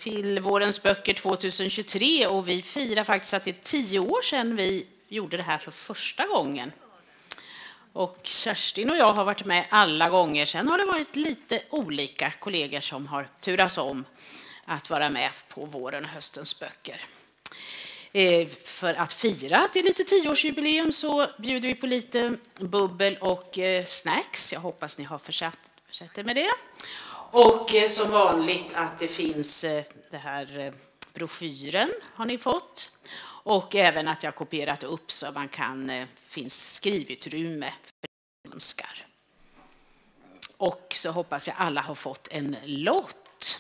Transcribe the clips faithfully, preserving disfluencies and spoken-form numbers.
till Vårens böcker tjugohundratjugotre och vi firar faktiskt att det är tio år sedan vi gjorde det här för första gången. Och Kerstin och jag har varit med alla gånger. Sen har det varit lite olika kollegor som har turats om att vara med på våren och höstens böcker. Eh, för att fira att det är lite tioårsjubileum så bjuder vi på lite bubbel och eh, snacks. Jag hoppas ni har försatt, försatt er med det. Och eh, som vanligt att det finns eh, det här eh, broschyren har ni fått. Och även att jag har kopierat upp så man kan, eh, finns skrivutrymme för det man önskar. Och så hoppas jag alla har fått en lott.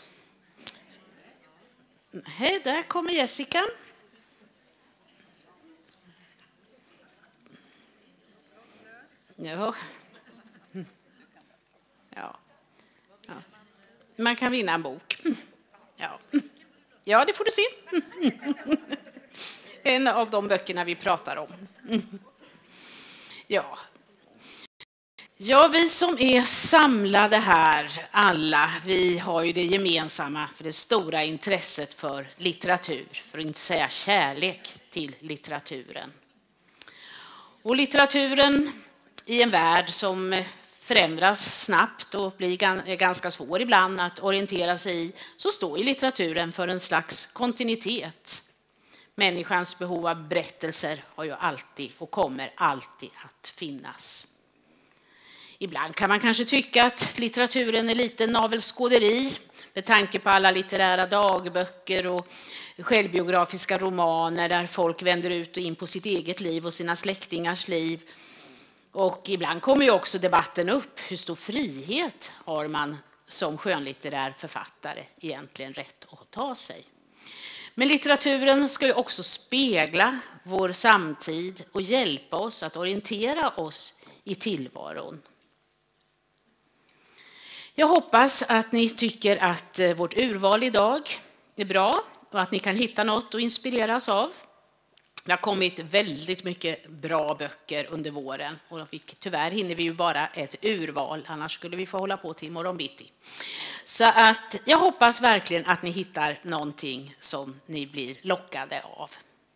Hej, där kommer Jessica. Ja. Ja. Ja. Man kan vinna en bok. Ja, ja det får du se. En av de böckerna vi pratar om. Ja. Ja, vi som är samlade här, alla, vi har ju det gemensamma för det stora intresset för litteratur, för att inte säga kärlek till litteraturen. Och litteraturen i en värld som förändras snabbt och blir ganska svår ibland att orientera sig i, så står ju litteraturen för en slags kontinuitet. Människans behov av berättelser har ju alltid och kommer alltid att finnas. Ibland kan man kanske tycka att litteraturen är lite navelskåderi med tanke på alla litterära dagböcker och självbiografiska romaner där folk vänder ut och in på sitt eget liv och sina släktingars liv. Och ibland kommer ju också debatten upp, hur stor frihet har man som skönlitterär författare egentligen rätt att ta sig. Men litteraturen ska ju också spegla vår samtid och hjälpa oss att orientera oss i tillvaron. Jag hoppas att ni tycker att vårt urval idag är bra och att ni kan hitta något att inspireras av. Det har kommit väldigt mycket bra böcker under våren och tyvärr hinner vi ju bara ett urval, annars skulle vi få hålla på till morgon bitti. Så att jag hoppas verkligen att ni hittar någonting som ni blir lockade av.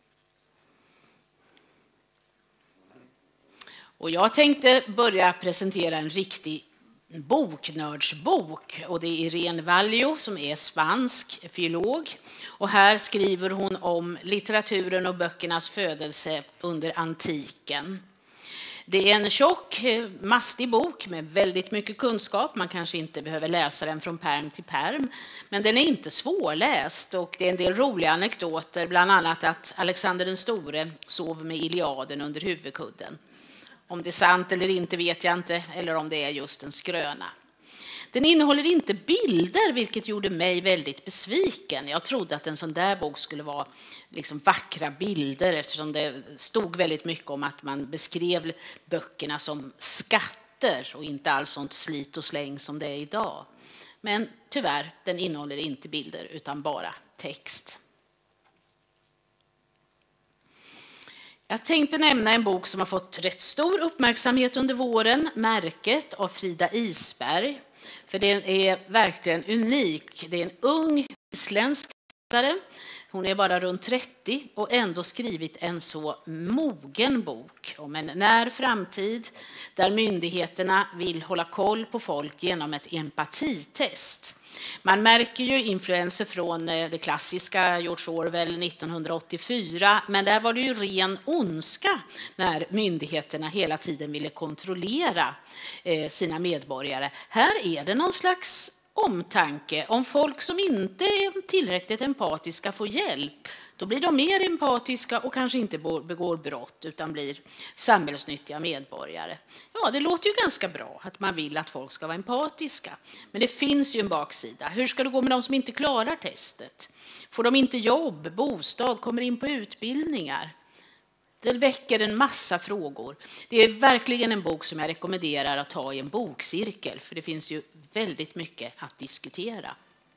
Och jag tänkte börja presentera en riktig boknördsbok och det är Irene Vallejo som är spansk filolog och här skriver hon om litteraturen och böckernas födelse under antiken. Det är en tjock, mastig bok med väldigt mycket kunskap. Man kanske inte behöver läsa den från pärm till pärm, men den är inte svårläst och det är en del roliga anekdoter, bland annat att Alexander den store sov med Iliaden under huvudkudden. Om det är sant eller inte vet jag inte, eller om det är just en skröna. Den innehåller inte bilder, vilket gjorde mig väldigt besviken. Jag trodde att en sån där bok skulle vara liksom vackra bilder, eftersom det stod väldigt mycket om att man beskrev böckerna som skatter och inte alls sånt slit och släng som det är idag. Men tyvärr, den innehåller inte bilder utan bara text. Jag tänkte nämna en bok som har fått rätt stor uppmärksamhet under våren, Märket av Frida Isberg. För den är verkligen unik. Det är en ung isländsk författare. Hon är bara runt trettio och ändå skrivit en så mogen bok om en när framtid där myndigheterna vill hålla koll på folk genom ett empatitest. Man märker ju influenser från det klassiska George Orwell nittonhundraåttiofyra, men där var det ju ren ondska när myndigheterna hela tiden ville kontrollera sina medborgare. Här är det någon slags omtanke. Om folk som inte är tillräckligt empatiska får hjälp, då blir de mer empatiska och kanske inte begår brott utan blir samhällsnyttiga medborgare. Ja, det låter ju ganska bra att man vill att folk ska vara empatiska. Men det finns ju en baksida. Hur ska det gå med de som inte klarar testet? Får de inte jobb, bostad, kommer in på utbildningar? Det väcker en massa frågor. Det är verkligen en bok som jag rekommenderar att ta i en bokcirkel, för det finns ju väldigt mycket att diskutera.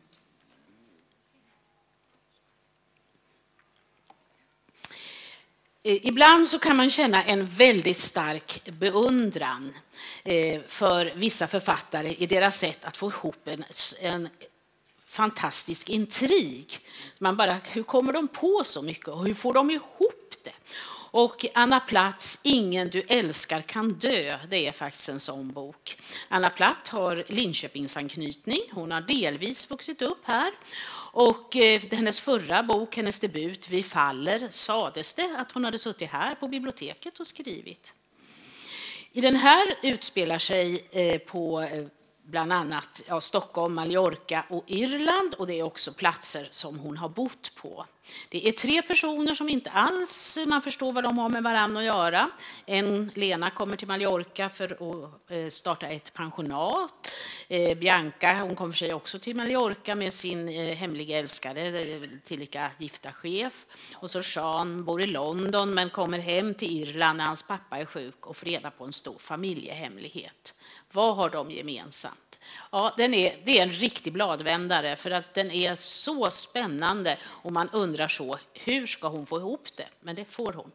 Ibland så kan man känna en väldigt stark beundran för vissa författare i deras sätt att få ihop en, en fantastisk intrig. Man bara, hur kommer de på så mycket och hur får de ihop det? Och Anna Platts Ingen du älskar kan dö, det är faktiskt en sån bok. Anna Platt har Linköpingsanknytning, hon har delvis vuxit upp här. Och eh, hennes förra bok, hennes debut Vi faller, sades det att hon hade suttit här på biblioteket och skrivit. I den här utspelar sig eh, på eh, bland annat ja, Stockholm, Mallorca och Irland, och det är också platser som hon har bott på. Det är tre personer som inte alls man förstår vad de har med varandra att göra. En, Lena, kommer till Mallorca för att starta ett pensionat. Bianca, hon kommer för sig också till Mallorca med sin hemliga älskare, tillika gifta chef. Och så Jean bor i London men kommer hem till Irland när hans pappa är sjuk och får reda på en stor familjehemlighet. Vad har de gemensamt? Ja, den är, det är en riktig bladvändare för att den är så spännande och man undrar så, hur ska hon få ihop det? Men det får hon.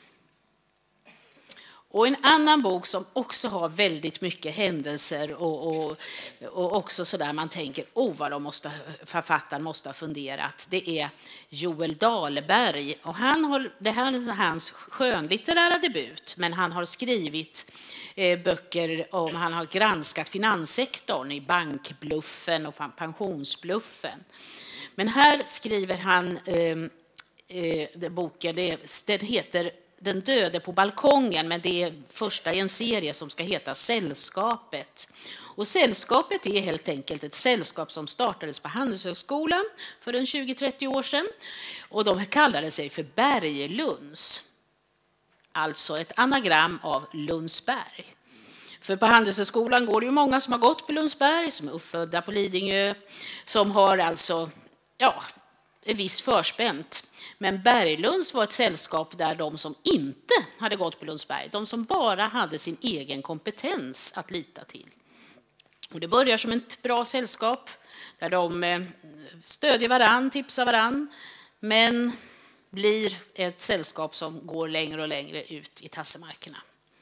Och en annan bok som också har väldigt mycket händelser och, och, och också så där man tänker, oh vad de måste, författaren måste ha funderat, det är Joel Dahlberg. Och han har, det här är hans skönlitterära debut, men han har skrivit eh, böcker om, han har granskat finanssektorn i bankbluffen och pensionsbluffen. Men här skriver han, eh, eh, boken, det, den heter Den döde på balkongen, men det är första i en serie som ska heta Sällskapet. Och Sällskapet är helt enkelt ett sällskap som startades på Handelshögskolan för en tjugo trettio år sedan. Och de kallade sig för Berglunds. Alltså ett anagram av Lundsberg. För på Handelshögskolan går det ju många som har gått på Lundsberg, som är uppfödda på Lidingö, som har alltså, ja, en viss förspänt. Men Berglunds var ett sällskap där de som inte hade gått på Lundsberg, de som bara hade sin egen kompetens att lita till. Och det börjar som ett bra sällskap där de stödjer varann, tipsar varann, men blir ett sällskap som går längre och längre ut i tassemarkerna.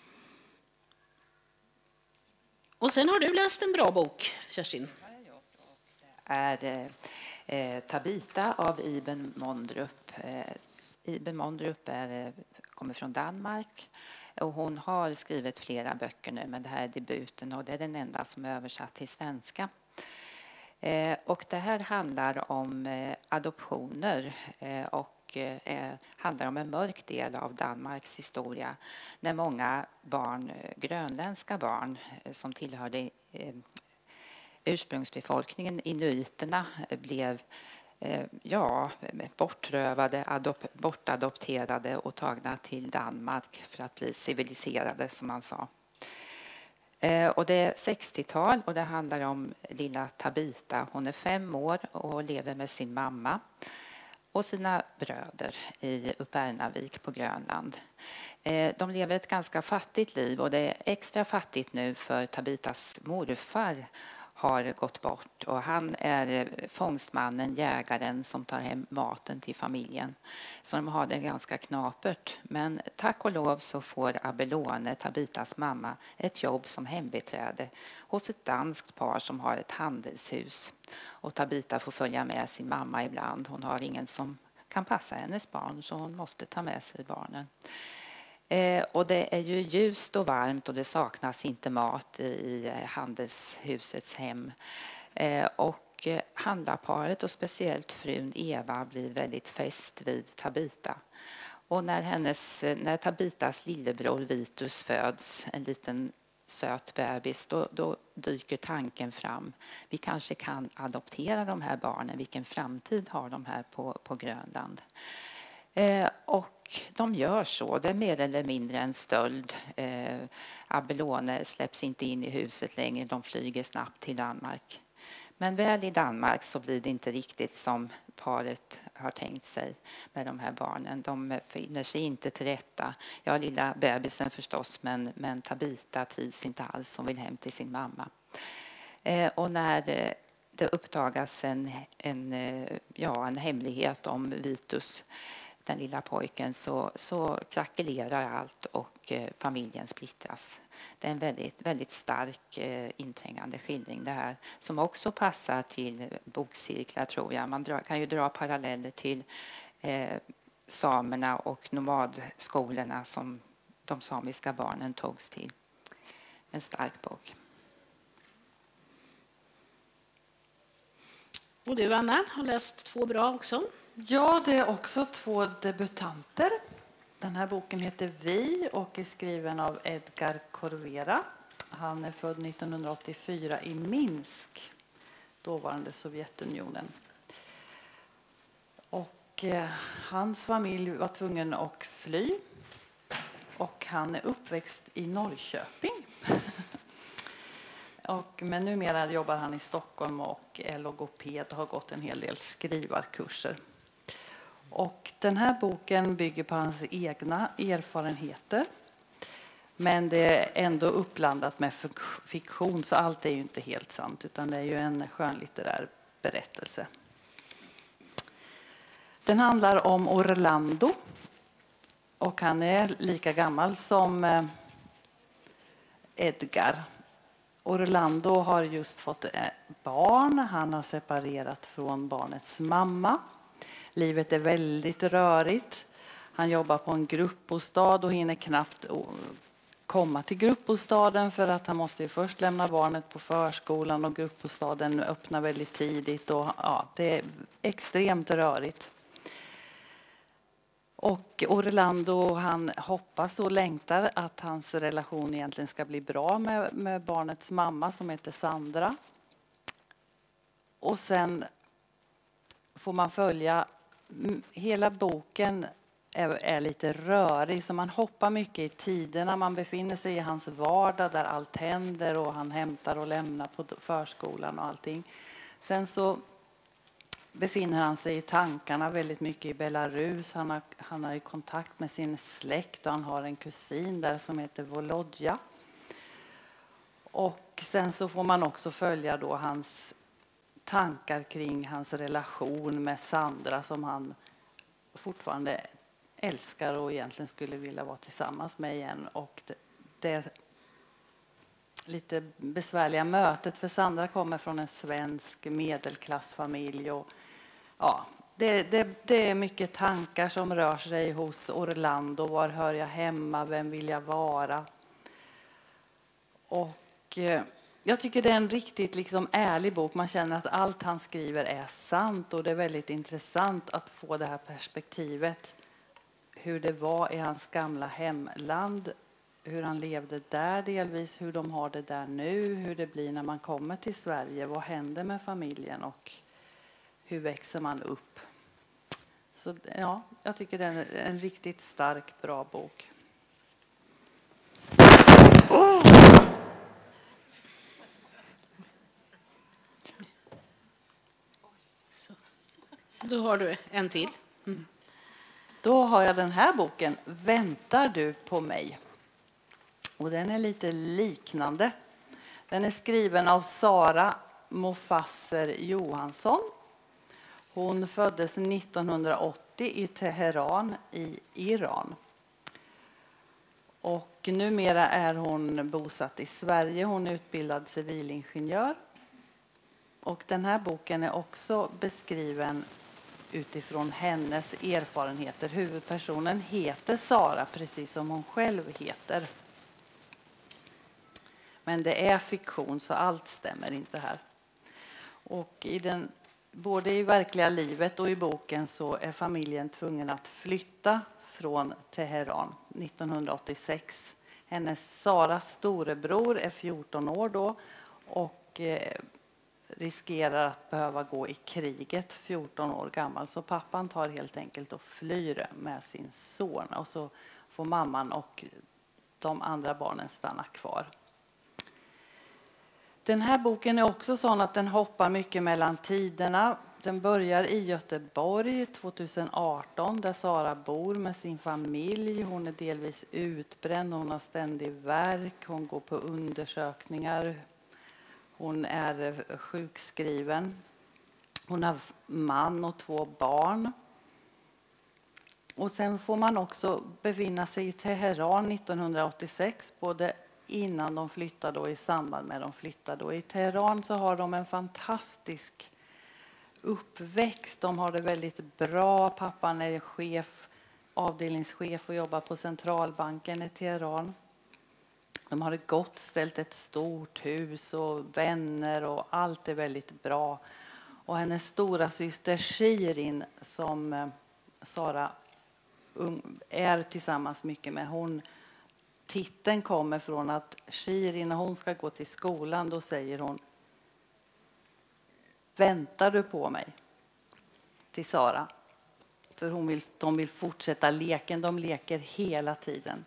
Och sen har du läst en bra bok, Kerstin. Är eh, Tabita av Iben Mondrup. Eh, Iben Mondrup är, kommer från Danmark och hon har skrivit flera böcker nu, men det här är debuten och det är den enda som är översatt till svenska. Eh, och det här handlar om eh, adoptioner eh, och eh, handlar om en mörk del av Danmarks historia när många barn, grönländska barn eh, som tillhörde eh, ursprungsbefolkningen, inuiterna, blev eh, ja, bortrövade, adop- bortadopterade och tagna till Danmark för att bli civiliserade, som man sa. Eh, och det är sextiotal och det handlar om lilla Tabita. Hon är fem år och lever med sin mamma och sina bröder i Upernavik på Grönland. Eh, de lever ett ganska fattigt liv och det är extra fattigt nu för Tabitas morfar har gått bort och han är fångstmannen, jägaren som tar hem maten till familjen. Så de har det ganska knapert. Men tack och lov så får Abelone, Tabitas mamma, ett jobb som hembiträde hos ett danskt par som har ett handelshus. Och Tabita får följa med sin mamma ibland. Hon har ingen som kan passa hennes barn så hon måste ta med sig barnen. Eh, och det är ju ljust och varmt och det saknas inte mat i, i handelshusets hem. Eh, och eh, handlarparet och speciellt frun Eva blir väldigt fäst vid Tabita. Och när, hennes, när Tabitas lillebror Vitus föds, en liten söt bebis, då, då dyker tanken fram. Vi kanske kan adoptera de här barnen. Vilken framtid har de här på, på Grönland? Eh, och de gör så, det är mer eller mindre en stöld. Eh, Abelone släpps inte in i huset längre, de flyger snabbt till Danmark. Men väl i Danmark så blir det inte riktigt som paret har tänkt sig med de här barnen. De finner sig inte till rätta. Ja, lilla bebisen förstås, men, men Tabita trivs inte alls, hon vill hem till sin mamma. Eh, och när det, det uppdagas en, en, ja, en hemlighet om Vitus den lilla pojken så, så krackelerar allt och eh, familjen splittras. Det är en väldigt, väldigt stark eh, inträngande skildring det här, som också passar till bokcirklar, tror jag. Man drar, kan ju dra paralleller till eh, samerna och nomadskolorna som de samiska barnen togs till. En stark bok. Och du, Anna, har läst två bra också. Ja, det är också två debutanter. Den här boken heter Vi och är skriven av Edgar Corvera. Han är född nittonhundraåttiofyra i Minsk, dåvarande Sovjetunionen. Och eh, hans familj var tvungen att fly. Och han är uppväxt i Norrköping. och, men numera jobbar han i Stockholm och är logoped och har gått en hel del skrivarkurser. Och den här boken bygger på hans egna erfarenheter. Men det är ändå uppblandat med fiktion, så allt är ju inte helt sant, utan det är ju en skönlitterär berättelse. Den handlar om Orlando. Och han är lika gammal som Edgar. Orlando har just fått barn. Han har separerat från barnets mamma. Livet är väldigt rörigt. Han jobbar på en gruppbostad och hinner knappt komma till gruppbostaden för att han måste ju först lämna barnet på förskolan, och gruppbostaden öppnar väldigt tidigt. Och, ja, det är extremt rörigt. Och Orlando, han hoppas och längtar att hans relation egentligen ska bli bra med, med barnets mamma som heter Sandra. Och sen får man följa, hela boken är, är lite rörig, så man hoppar mycket i tiderna. Man befinner sig i hans vardag där allt händer och han hämtar och lämnar på förskolan och allting. Sen så befinner han sig i tankarna väldigt mycket i Belarus. Han har, han har ju kontakt med sin släkt och han har en kusin där som heter Volodja. Och sen så får man också följa då hans tankar kring hans relation med Sandra som han fortfarande älskar och egentligen skulle vilja vara tillsammans med igen. Och det, det lite besvärliga mötet, för Sandra kommer från en svensk medelklassfamilj och ja, det, det, det är mycket tankar som rör sig hos Orlando. Var hör jag hemma? Vem vill jag vara? Och eh, jag tycker det är en riktigt liksom ärlig bok. Man känner att allt han skriver är sant, och det är väldigt intressant att få det här perspektivet. Hur det var i hans gamla hemland, hur han levde där delvis, hur de har det där nu, hur det blir när man kommer till Sverige, vad händer med familjen och hur växer man upp. Så ja, jag tycker det är en riktigt stark, bra bok. Oh! Så. Då har du en till. Mm. Då har jag den här boken, Väntar du på mig? Och den är lite liknande. Den är skriven av Sara Mofasser Johansson. Hon föddes nittonhundraåttio i Teheran i Iran. Och numera är hon bosatt i Sverige. Hon är utbildad civilingenjör. Och den här boken är också beskriven utifrån hennes erfarenheter. Huvudpersonen heter Sara, precis som hon själv heter. Men det är fiktion, så allt stämmer inte här. Och i den, både i verkliga livet och i boken så är familjen tvungen att flytta från Teheran nittonhundraåttiosex. Hennes Saras storebror är fjorton år då och eh, riskerar att behöva gå i kriget fjorton år gammal. Så pappan tar helt enkelt och flyr med sin son, och så får mamman och de andra barnen stanna kvar. Den här boken är också sån att den hoppar mycket mellan tiderna. Den börjar i Göteborg tjugoarton där Sara bor med sin familj. Hon är delvis utbränd, hon har ständig värk, hon går på undersökningar. Hon är sjukskriven. Hon har man och två barn. Och sen får man också befinna sig i Teheran nittonhundraåttiosex, både innan de flyttade och i samband med de flyttade. Och i Teheran så har de en fantastisk uppväxt. De har det väldigt bra. Pappan är chef, avdelningschef och jobbar på centralbanken i Teheran. De har det gott ställt, ett stort hus och vänner och allt är väldigt bra. Och hennes stora syster Shirin, som Sara är tillsammans mycket med, hon, titeln kommer från att Shirin, när hon ska gå till skolan, då säger hon: väntar du på mig? Till Sara. För hon vill, de vill fortsätta leken, de leker hela tiden.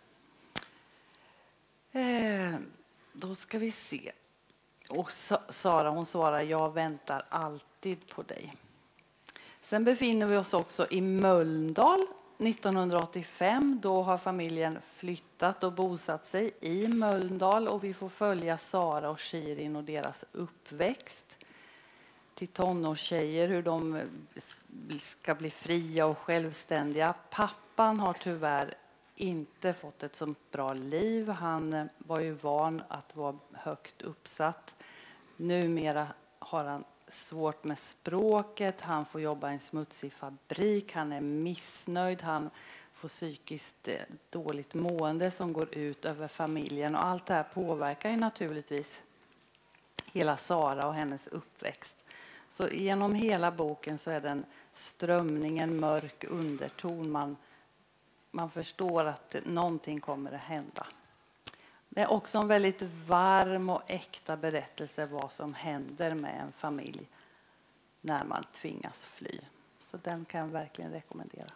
Eh, då ska vi se. Och Sara, hon svarar: jag väntar alltid på dig. Sen befinner vi oss också i Mölndal nittonhundraåttiofem. Då har familjen flyttat och bosatt sig i Mölndal och vi får följa Sara och Shirin och deras uppväxt till tonårstjejer, hur de ska bli fria och självständiga. Pappan har tyvärr inte fått ett så bra liv. Han var ju van att vara högt uppsatt. Numera har han svårt med språket. Han får jobba i en smutsig fabrik. Han är missnöjd. Han får psykiskt dåligt mående som går ut över familjen. Och allt det här påverkar ju naturligtvis hela Sara och hennes uppväxt. Så genom hela boken så är den strömningen, mörk underton. Man, man förstår att någonting kommer att hända. Det är också en väldigt varm och äkta berättelse vad som händer med en familj när man tvingas fly. Så den kan jag verkligen rekommendera.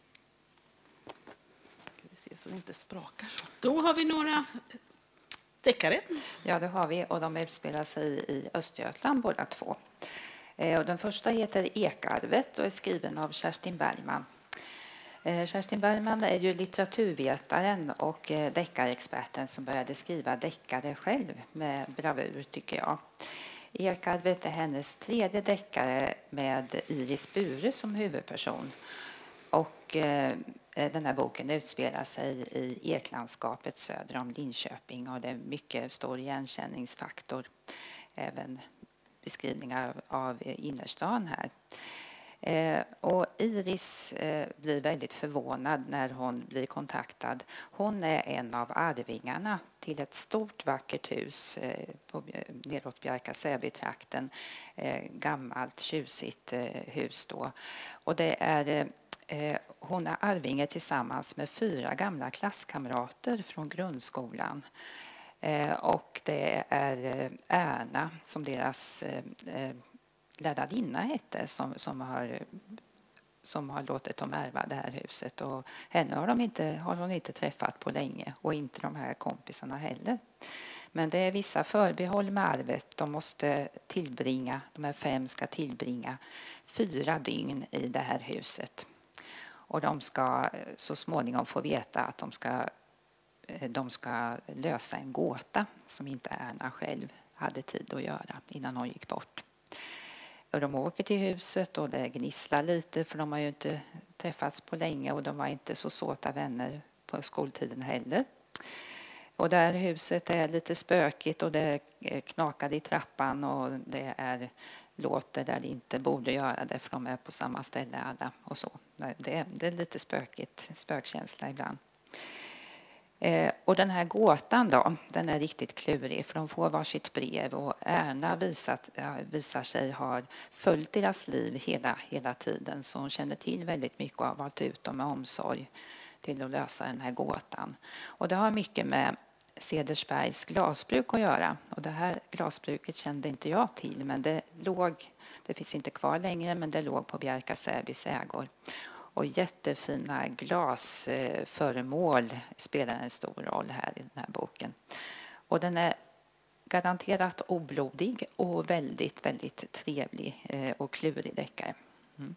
Ska vi se så det inte sprakar så. Då har vi några deckare. Ja, det har vi, och de utspelar sig i Östergötland båda två. Och den första heter Ekarvet och är skriven av Kerstin Bergman. Kerstin Bergman är ju litteraturvetaren och deckarexperten som började skriva deckare själv med bravur, tycker jag. Ekarvet är hennes tredje deckare med Iris Bure som huvudperson. Och den här boken utspelar sig i eklandskapet söder om Linköping och det är mycket stor igenkänningsfaktor. Även beskrivningar av innerstan här. Eh, och Iris eh, blir väldigt förvånad när hon blir kontaktad. Hon är en av arvingarna till ett stort vackert hus eh, på, neråt Bjärka-Säby-trakten. Eh, gammalt, tjusigt eh, hus då. Och det är, eh, hon är arvinge tillsammans med fyra gamla klasskamrater från grundskolan. Eh, och det är Erna som deras eh, lärarinna hette som, som, har, som har låtit dem ärva det här huset. Och henne har, de inte, har hon inte träffat på länge och inte de här kompisarna heller. Men det är vissa förbehåll med arvet. De måste tillbringa, de här fem ska tillbringa fyra dygn i det här huset. Och de ska så småningom få veta att de ska De ska lösa en gåta som inte Erna själv hade tid att göra innan hon gick bort. Och de åker till huset och det gnisslar lite för de har ju inte träffats på länge och de var inte så såta vänner på skoltiden heller. Och det här huset är lite spökigt och det knakar i trappan och det är låter där det inte borde göra det för de är på samma ställe alla och så. Det är, det är lite spökigt, spökkänsla ibland. Eh, och den här gåtan då, den är riktigt klurig för de får varsitt brev och Erna visat, ja, visar sig ha följt deras liv hela, hela tiden så hon känner till väldigt mycket och har valt ut dem med omsorg till att lösa den här gåtan. Och det har mycket med Cedersbergs glasbruk att göra och det här glasbruket kände inte jag till men det låg, det finns inte kvar längre men det låg på Bjärka-Säbys ägor. Och jättefina glasföremål spelar en stor roll här i den här boken. Och den är garanterat oblodig och väldigt, väldigt trevlig och klurig deckare. Mm.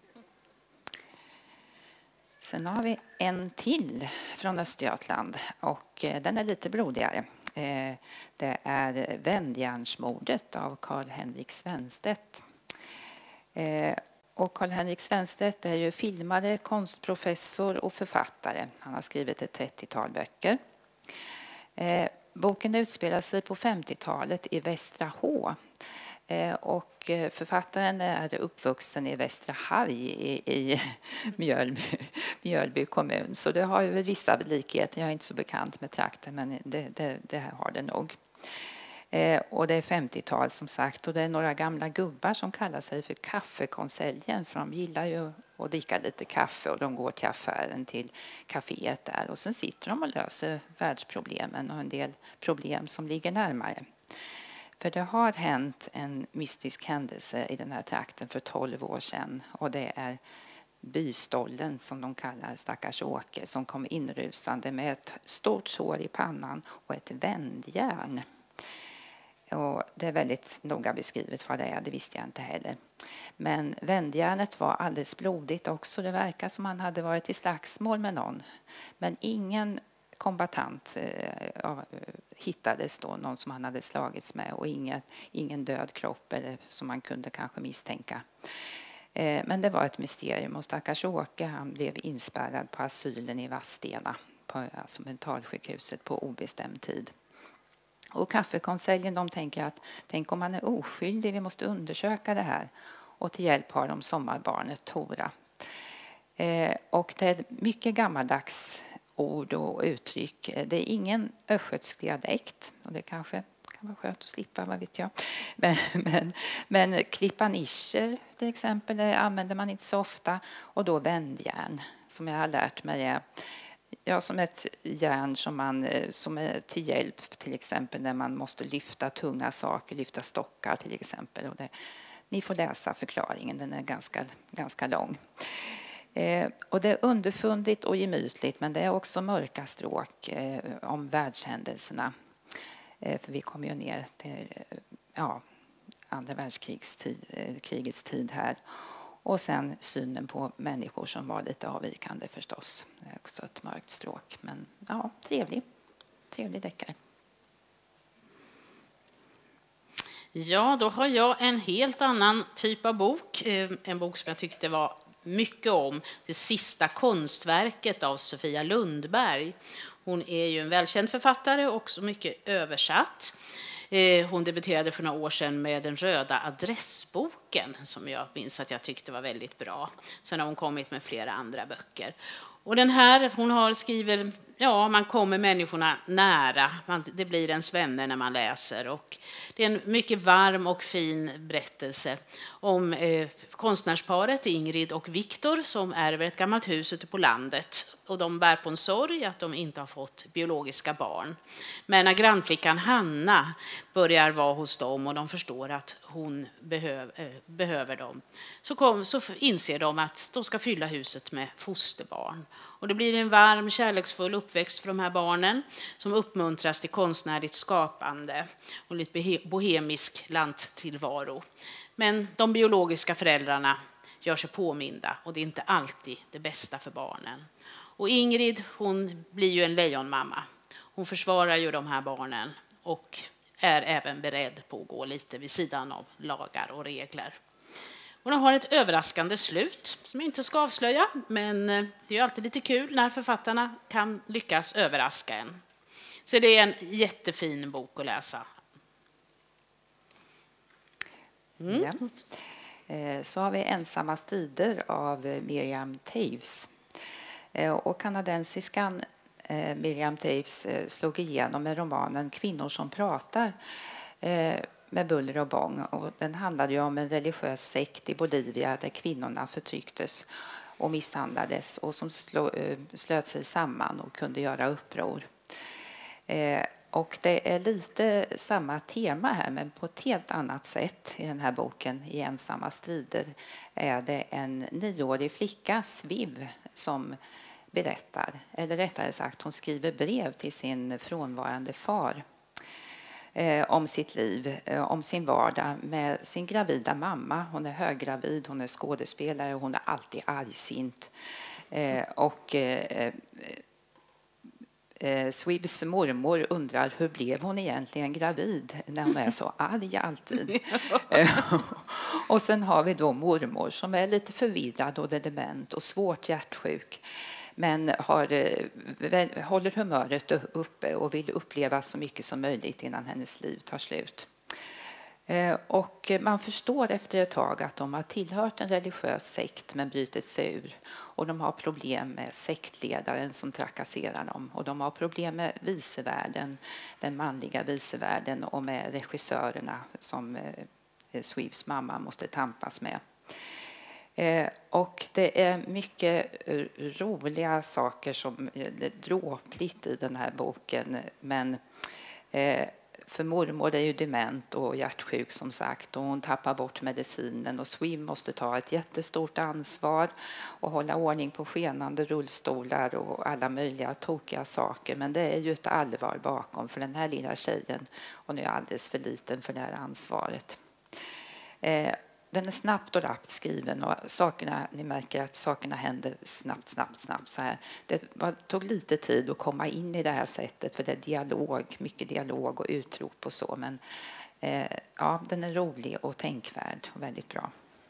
Sen har vi en till från Östergötland och den är lite blodigare. Det är Vändjärnsmordet av Karl Henrik Svenstedt. Och Karl-Henrik Svenstedt är ju filmare, konstprofessor och författare. Han har skrivit ett trettiotal böcker. Eh, boken utspelar sig på femtiotalet i Västra Hå. Eh, och författaren är uppvuxen i Västra Harg i, i Mjölby, Mjölby kommun. Så det har ju vissa likheter. Jag är inte så bekant med trakten, men det, det, det har det nog. Eh, och det är femtiotal som sagt, och det är några gamla gubbar som kallar sig för kaffekonseljen, för de gillar ju att dricka lite kaffe och de går till affären, till kaféet där, och sen sitter de och löser världsproblemen och en del problem som ligger närmare. För det har hänt en mystisk händelse i den här trakten för tolv år sedan, och det är bystollen som de kallar stackars Åke, som kom inrusande med ett stort sår i pannan och ett vändjärn. Och det är väldigt noga beskrivet vad det är, det visste jag inte heller. Men vändjärnet var alldeles blodigt också. Det verkar som han hade varit i slagsmål med någon. Men ingen kombatant eh, hittades då, någon som han hade slagits med, och inget, ingen död kropp eller som man kunde kanske misstänka. Eh, men det var ett mysterium, och stackars Åke, han blev inspärrad på asylen i Vadstena, på alltså mentalsjukhuset, på obestämd tid. Och kaffekonseljen, de tänker att tänk om man är oskyldig, vi måste undersöka det här. Och till hjälp har de sommarbarnet Tora. Eh, och det är mycket gammaldags ord och uttryck. Det är ingen östgötsk dialekt, och det kanske kan vara skönt att slippa, vad vet jag. Men, men, men klippanischer till exempel använder man inte så ofta, och då vändjärn, som jag har lärt mig är ja, som ett järn som, man, som är till hjälp till exempel när man måste lyfta tunga saker, lyfta stockar till exempel. Och det, ni får läsa förklaringen, den är ganska, ganska lång. Eh, och det är underfundigt och gemytligt, men det är också mörka stråk eh, om världshändelserna. Eh, för vi kommer ju ner till ja, andra världskrigets tid, eh, krigets tid här. Och sen synen på människor som var lite avvikande förstås. Det är också ett mörkt stråk. Men ja, trevlig. Trevlig deckare. Ja, då har jag en helt annan typ av bok. En bok som jag tyckte var mycket om. Det sista konstverket av Sofia Lundberg. Hon är ju en välkänd författare och också mycket översatt. Hon debuterade för några år sedan med den röda adressboken, som jag minns att jag tyckte var väldigt bra. Sen har hon kommit med flera andra böcker. Och den här, hon har skrivit, ja, man kommer människorna nära. Man, det blir ens vänner när man läser. Och det är en mycket varm och fin berättelse om eh, konstnärsparet Ingrid och Viktor som ärver ett gammalt hus ute på landet. Och de bär på en sorg att de inte har fått biologiska barn. Men när grannflickan Hanna börjar vara hos dem och de förstår att hon behöv, eh, behöver dem, så, kom, så inser de att de ska fylla huset med fosterbarn. Och det blir en varm, kärleksfull uppväxt för de här barnen som uppmuntras till konstnärligt skapande och lite bohemisk lanttillvaro. Men de biologiska föräldrarna gör sig påminda, och det är inte alltid det bästa för barnen. Och Ingrid, hon blir ju en lejonmamma. Hon försvarar ju de här barnen och är även beredd på att gå lite vid sidan av lagar och regler. Och de har ett överraskande slut som jag inte ska avslöja, men det är ju alltid lite kul när författarna kan lyckas överraska en. Så det är en jättefin bok att läsa. Mm. Ja. Så har vi Ensamma strider av Miriam Toews. Och kanadensiskan Miriam Toews slog igenom med romanen Kvinnor som pratar med buller och bång. Och den handlade ju om en religiös sekt i Bolivia där kvinnorna förtrycktes och misshandlades och som slå, slöt sig samman och kunde göra uppror. Och det är lite samma tema här, men på ett helt annat sätt i den här boken. I Ensamma strider är det en nioårig flicka, Sviv, som berättar, eller rättare sagt hon skriver brev till sin frånvarande far eh, om sitt liv, eh, om sin vardag med sin gravida mamma. Hon är höggravid, hon är skådespelare och hon är alltid argsint. Eh, och eh, Eh, Swibs mormor undrar hur blev hon egentligen gravid när hon är så arg alltid. Och sen har vi då mormor som är lite förvirrad och dement och svårt hjärtsjuk. Men har, eh, håller humöret uppe och vill uppleva så mycket som möjligt innan hennes liv tar slut. Eh, och man förstår efter ett tag att de har tillhört en religiös sekt men brutit sig ur. Och de har problem med sektledaren som trakasserar dem. Och de har problem med vicevärden, den manliga vicevärden och med regissörerna som eh, Swibs mamma måste tampas med. Eh, och det är mycket eh, roliga saker som är dråpligt i den här boken. Men eh, för mormor är ju dement och hjärtsjuk som sagt och hon tappar bort medicinen och Swib måste ta ett jättestort ansvar och hålla ordning på skenande rullstolar och alla möjliga tokiga saker. Men det är ju ett allvar bakom för den här lilla tjejen och nu är alldeles för liten för det här ansvaret. Eh, Den är snabbt och rappt skriven och sakerna, ni märker att sakerna händer snabbt, snabbt, snabbt så här. Det var, tog lite tid att komma in i det här sättet för det är dialog, mycket dialog och utrop och så. Men eh, ja, den är rolig och tänkvärd och väldigt bra.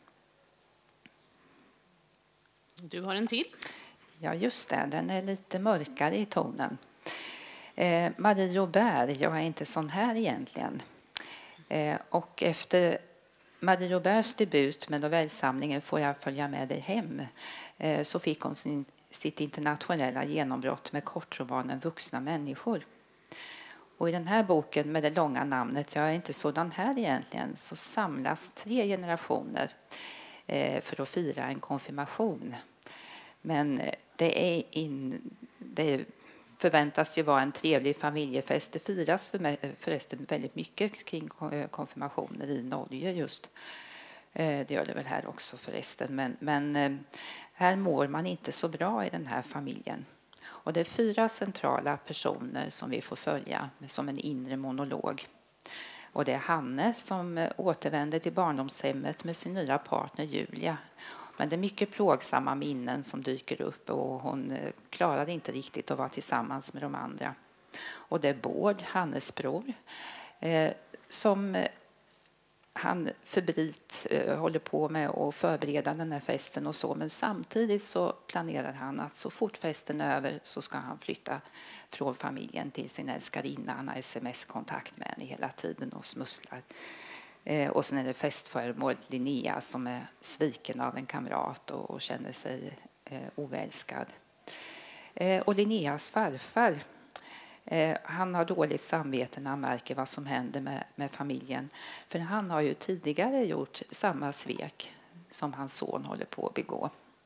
Du har en till. Ja, just det. Den är lite mörkare i tonen. Eh, Marie Robert, jag är inte sån här egentligen. Eh, och efter Marie Roberts debut med novellsamlingen Får jag följa med dig hem så fick hon sin, sitt internationella genombrott med kortromanen Vuxna människor. Och i den här boken med det långa namnet Jag är inte sådan här egentligen så samlas tre generationer för att fira en konfirmation. Men det, är in, det förväntas ju vara en trevlig familjefest. Det firas för förresten väldigt mycket kring konfirmationer i Norge just. Det gör det väl här också förresten. Men, men här mår man inte så bra i den här familjen. Och det är fyra centrala personer som vi får följa som en inre monolog. Och det är Hanne som återvänder till barndomshemmet med sin nya partner Julia. Men det är mycket plågsamma minnen som dyker upp och hon klarar inte riktigt att vara tillsammans med de andra. Och det är Bård, Hannes bror, eh, som han febrilt eh, håller på med att förbereda den här festen och så. Men samtidigt så planerar han att så fort festen är över så ska han flytta från familjen till sin älskarinna. Han har sms-kontakt med henne hela tiden och smusslar. Eh, och sen är det festföremål Linnea som är sviken av en kamrat och, och känner sig eh, oälskad. Eh, och Linneas farfar, eh, han har dåligt samvete när han märker vad som händer med, med familjen. För han har ju tidigare gjort samma svek som hans son håller på att begå.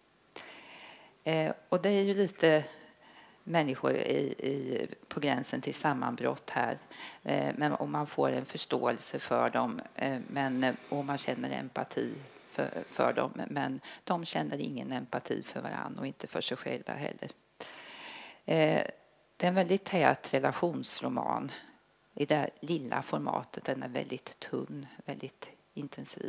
Eh, och det är ju lite människor i, i, på gränsen till sammanbrott här. Eh, men om man får en förståelse för dem eh, men, och man känner empati för, för dem. Men de känner ingen empati för varandra och inte för sig själva heller. Eh, det är en väldigt tät relationsroman i det lilla formatet. Den är väldigt tunn, väldigt intensiv.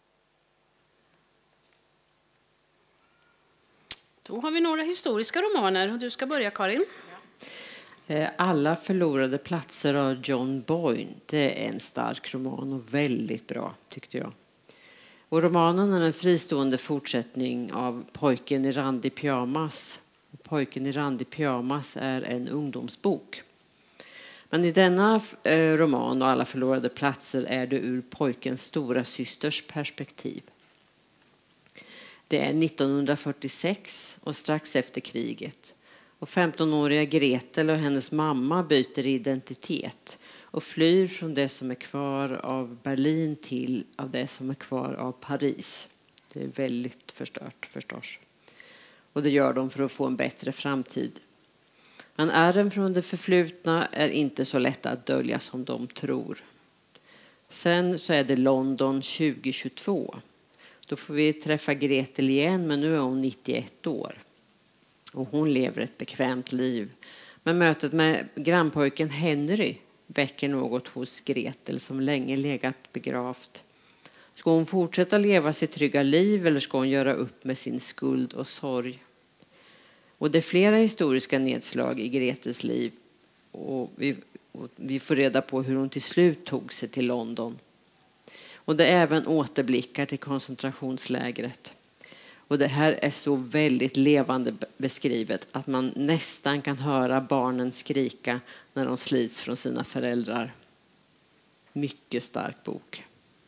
Då har vi några historiska romaner och du ska börja, Karin. Alla förlorade platser av John Boyne. Det är en stark roman och väldigt bra tyckte jag. Och romanen är en fristående fortsättning av Pojken i randig pyjamas. Pojken i randig pyjamas är en ungdomsbok. Men i denna roman och Alla förlorade platser är det ur pojkens stora systers perspektiv. Det är nittonhundrafyrtiosex och strax efter kriget. Och femtonåriga Gretel och hennes mamma byter identitet och flyr från det som är kvar av Berlin till av det som är kvar av Paris. Det är väldigt förstört förstås. Och det gör de för att få en bättre framtid. Men ärren från det förflutna är inte så lätt att dölja som de tror. Sen så är det London tjugohundratjugotvå. Då får vi träffa Gretel igen, men nu är hon nittioett år. Och hon lever ett bekvämt liv. Men mötet med grannpojken Henry väcker något hos Gretel som länge legat begravt. Ska hon fortsätta leva sitt trygga liv eller ska hon göra upp med sin skuld och sorg? Och det är flera historiska nedslag i Gretels liv. Och vi, och vi får reda på hur hon till slut tog sig till London. Och det är även återblickar till koncentrationslägret. Och det här är så väldigt levande beskrivet att man nästan kan höra barnen skrika när de slits från sina föräldrar. Mycket stark bok.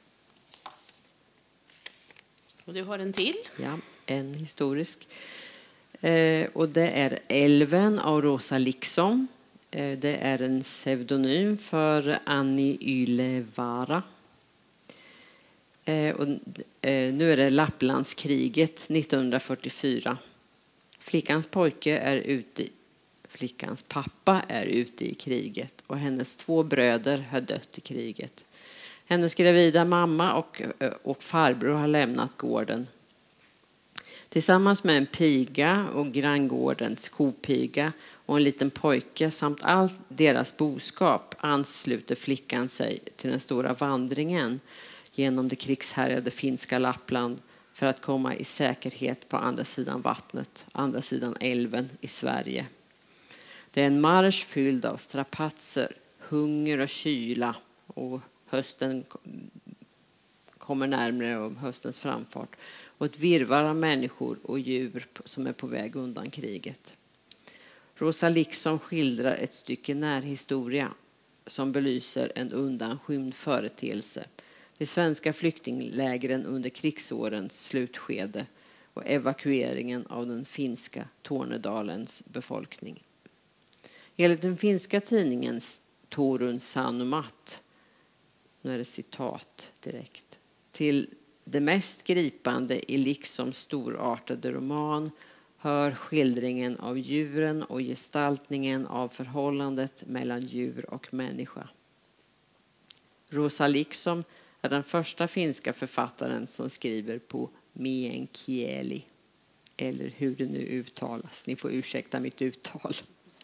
Och du har en till? Ja, en historisk. Eh, och det är Älven av Rosa Liksom. Eh, det är en pseudonym för Annie Ylevara. Eh, och, eh, nu är det Lapplandskriget nittonhundrafyrtiofyra. Flickans pojke är ute, flickans pappa är ute i kriget och hennes två bröder har dött i kriget. Hennes gravida mamma och, och farbror har lämnat gården. Tillsammans med en piga och granngårdens kopiga och en liten pojke samt allt deras boskap ansluter flickan sig till den stora vandringen genom det krigshärjade finska Lappland för att komma i säkerhet på andra sidan vattnet, andra sidan älven i Sverige. Det är en marsch fylld av strapatser, hunger och kyla, och hösten kommer närmare om höstens framfart och ett virrvarr av människor och djur som är på väg undan kriget. Rosa Liksom skildrar ett stycke närhistoria som belyser en undanskymd företeelse. De svenska flyktinglägren under krigsårens slutskede och evakueringen av den finska Tornedalens befolkning. Enligt den finska tidningen Turun Sanomat, nu är det citat direkt, till det mest gripande i Liksom storartade roman hör skildringen av djuren och gestaltningen av förhållandet mellan djur och människa. Rosa Liksom är den första finska författaren som skriver på meänkieli, eller hur det nu uttalas. Ni får ursäkta mitt uttal.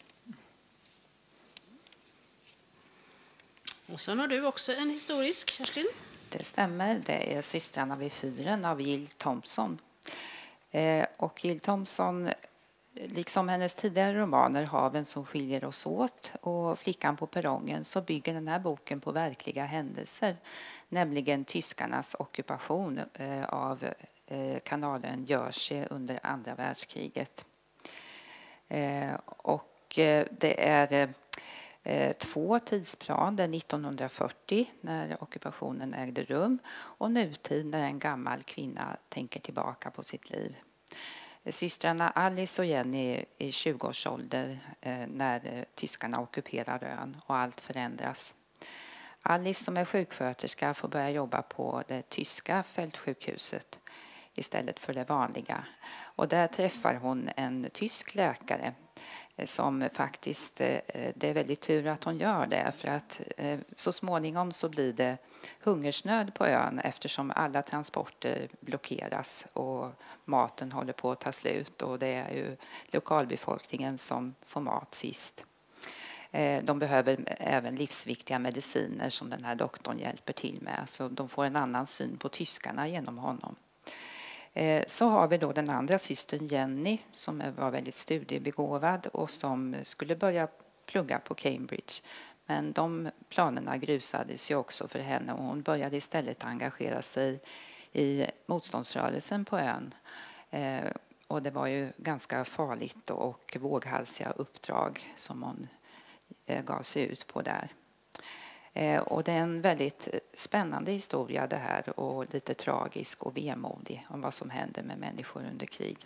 Och sen har du också en historisk, Kerstin. Det stämmer. Det är Systrarna vid fyren av Jill Thompson. Eh, och Jill Thompson, liksom hennes tidigare romaner Haven som skiljer oss åt och Flickan på perrongen, så bygger den här boken på verkliga händelser, nämligen tyskarnas ockupation eh, av eh, kanalen Jersey under andra världskriget. Eh, och eh, det är eh, två tidsplan, det är nittonhundrafyrtio när ockupationen ägde rum och nutid när en gammal kvinna tänker tillbaka på sitt liv. Systrarna Alice och Jenny i tjugoårsålder när tyskarna ockuperar ön och allt förändras. Alice som är sjuksköterska får börja jobba på det tyska fältsjukhuset istället för det vanliga. Och där träffar hon en tysk läkare som faktiskt, det är väldigt tur att hon gör det, för att så småningom så blir det hungersnöd på ön eftersom alla transporter blockeras och maten håller på att ta slut, och det är ju lokalbefolkningen som får mat sist. De behöver även livsviktiga mediciner som den här doktorn hjälper till med, så de får en annan syn på tyskarna genom honom. Så har vi då den andra systern Jenny som var väldigt studiebegåvad och som skulle börja plugga på Cambridge. Men de planerna grusades ju också för henne och hon började istället engagera sig i motståndsrörelsen på ön. Och det var ju ganska farligt och våghalsiga uppdrag som hon gav sig ut på där. Och det är en väldigt spännande historia det här, och lite tragisk och vemodig om vad som händer med människor under krig.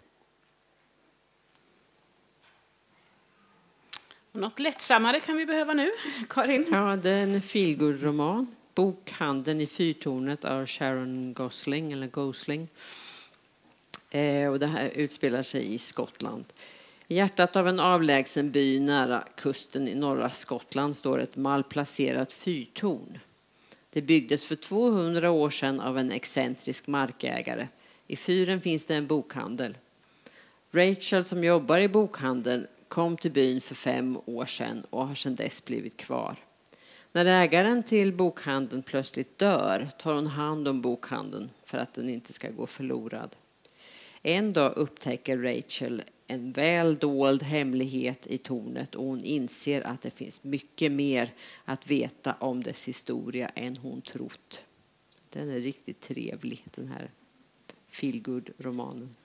Och något lättsammare kan vi behöva nu, Karin? Ja, det är en feelgood-roman. Bokhandeln i fyrtornet av Sharon Gosling, eller Gosling. Eh, och det här utspelar sig i Skottland. I hjärtat av en avlägsen by nära kusten i norra Skottland står ett malplacerat fyrtorn. Det byggdes för tvåhundra år sedan av en excentrisk markägare. I fyren finns det en bokhandel. Rachel som jobbar i bokhandeln kom till byn för fem år sedan och har sedan dess blivit kvar. När ägaren till bokhandeln plötsligt dör tar hon hand om bokhandeln för att den inte ska gå förlorad. En dag upptäcker Rachel en väl dold hemlighet i tornet och hon inser att det finns mycket mer att veta om dess historia än hon trott. Den är riktigt trevlig, den här feelgood-romanen.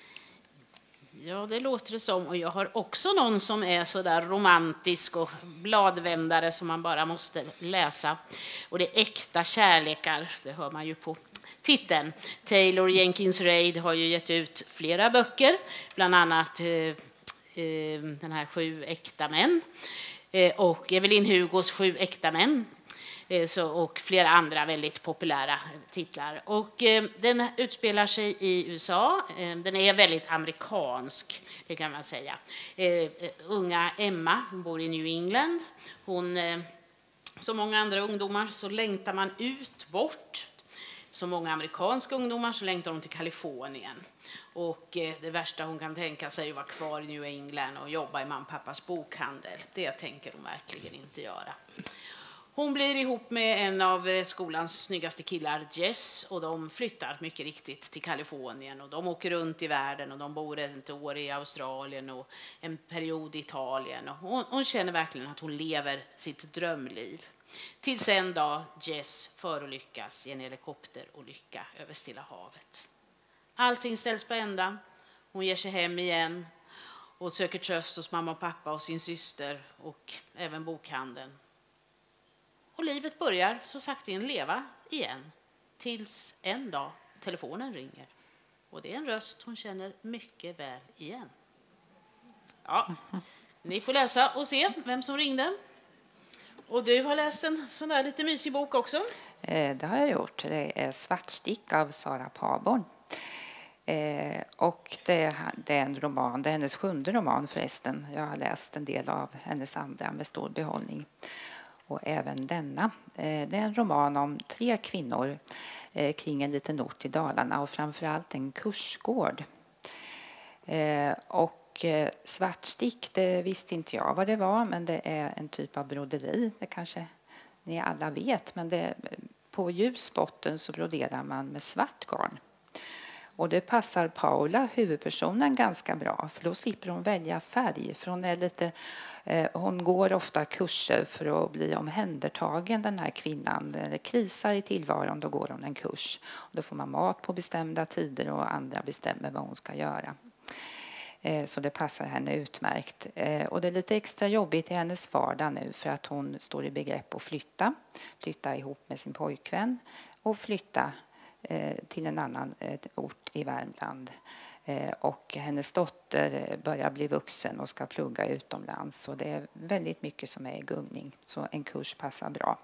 Ja, det låter det som. Och jag har också någon som är så där romantisk och bladvändare som man bara måste läsa. Och det är Äkta kärlekar, det hör man ju på titeln. Taylor Jenkins Reid har ju gett ut flera böcker, bland annat eh, eh, den här Sju äkta män eh, och Evelyn Hugos Sju äkta män. Så, och flera andra väldigt populära titlar. Och, eh, den utspelar sig i U S A. Eh, den är väldigt amerikansk, det kan man säga. Eh, unga Emma, hon bor i New England. Hon, eh, som många andra ungdomar så längtar man ut bort. Som många amerikanska ungdomar så längtar hon till Kalifornien. Och eh, det värsta hon kan tänka sig är att vara kvar i New England och jobba i mamma och pappas bokhandel. Det tänker hon verkligen inte göra. Hon blir ihop med en av skolans snyggaste killar, Jess, och de flyttar mycket riktigt till Kalifornien. Och de åker runt i världen och de bor ett år i Australien och en period i Italien. Och hon, hon känner verkligen att hon lever sitt drömliv. Tills en dag Jess förolyckas i en helikopterolycka över Stilla havet. Allting ställs på ända. Hon ger sig hem igen och söker tröst hos mamma och pappa och sin syster och även bokhandeln. Och livet börjar så sakteligen leva igen. Tills en dag telefonen ringer. Och det är en röst hon känner mycket väl igen. Ja, ni får läsa och se vem som ringde. Och du har läst en sån där lite mysig bok också. Det har jag gjort. Det är Svartstick av Sara Paborn. Eh, och det, det är en roman, det är hennes sjunde roman förresten. Jag har läst en del av hennes andra med stor behållning. Och även denna. Eh, det är en roman om tre kvinnor eh, kring en liten ort i Dalarna och framförallt en kursgård. Eh, och eh, svartstick, det visste inte jag vad det var, men det är en typ av broderi. Det kanske ni alla vet, men det, på ljusbotten så broderar man med svart garn. Och det passar Paula, huvudpersonen, ganska bra. För då slipper hon välja färg. För hon, är lite, eh, hon går ofta kurser för att bli omhändertagen, den här kvinnan. När det krisar i tillvaron, då går hon en kurs. Och då får man mat på bestämda tider och andra bestämmer vad hon ska göra. Eh, så det passar henne utmärkt. Eh, och det är lite extra jobbigt i hennes vardag nu för att hon står i begrepp att flytta. Flytta ihop med sin pojkvän och flytta till en annan ort i Värmland. Och hennes dotter börjar bli vuxen och ska plugga utomlands. Så det är väldigt mycket som är i gungning. Så en kurs passar bra.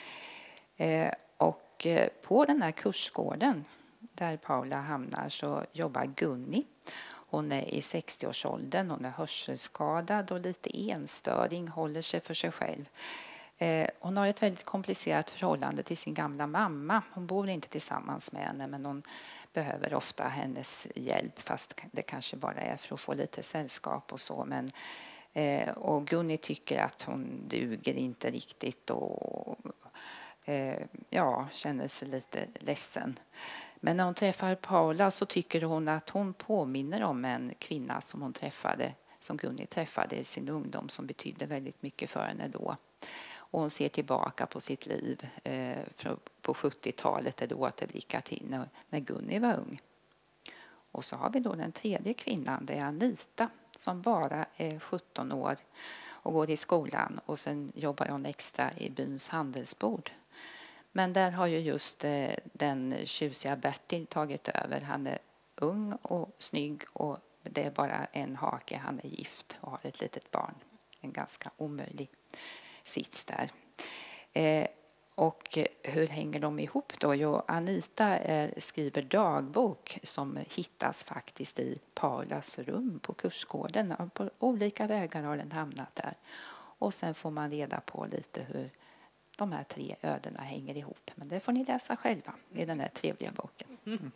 Och på den här kursgården där Paula hamnar så jobbar Gunni. Hon är i sextioårsåldern. Hon är hörselskadad och lite enstöring. Håller sig för sig själv. Hon har ett väldigt komplicerat förhållande till sin gamla mamma. Hon bor inte tillsammans med henne, men hon behöver ofta hennes hjälp, fast det kanske bara är för att få lite sällskap och så. Men, och Gunni tycker att hon duger inte riktigt och ja, känner sig lite ledsen. Men när hon träffar Paula så tycker hon att hon påminner om en kvinna som hon träffade, som Gunni träffade i sin ungdom, som betydde väldigt mycket för henne då. Och hon ser tillbaka på sitt liv eh, på sjuttiotalet, är då att det blickar till när, när Gunni var ung. Och så har vi då den tredje kvinnan, det är Anita, som bara är sjutton år och går i skolan. Och sen jobbar hon extra i byns handelsbord. Men där har ju just eh, den tjusiga Bertil tagit över. Han är ung och snygg och det är bara en hake, han är gift och har ett litet barn. En ganska omöjlig sits där. Eh, och hur hänger de ihop då? Jo, Anita eh, skriver dagbok som hittas faktiskt i Paulas rum på kursgården. På olika vägar har den hamnat där. Och sen får man reda på lite hur de här tre ödena hänger ihop. Men det får ni läsa själva i den här trevliga boken. Mm.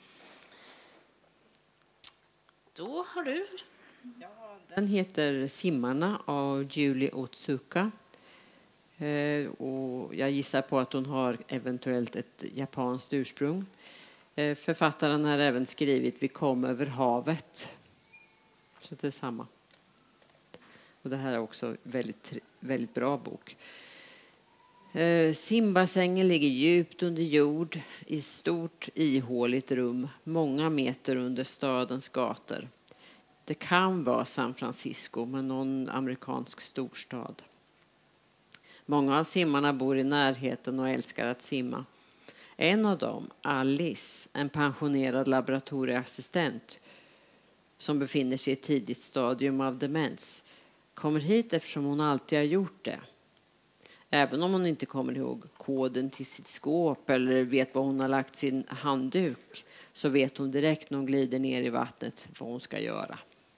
Då har du... Den heter Simmarna av Julie Otsuka. Eh, och jag gissar på att hon har eventuellt ett japanskt ursprung. Eh, författaren har även skrivit Vi kom över havet. Så det är samma. Och det här är också väldigt, väldigt bra bok. Eh, simbassängen ligger djupt under jord i stort ihåligt rum, många meter under stadens gator. Det kan vara San Francisco, men någon amerikansk storstad. Många av simmarna bor i närheten och älskar att simma. En av dem, Alice, en pensionerad laboratorieassistent som befinner sig i ett tidigt stadium av demens, kommer hit eftersom hon alltid har gjort det. Även om hon inte kommer ihåg koden till sitt skåp eller vet var hon har lagt sin handduk, så vet hon direkt när hon glider ner i vattnet vad hon ska göra.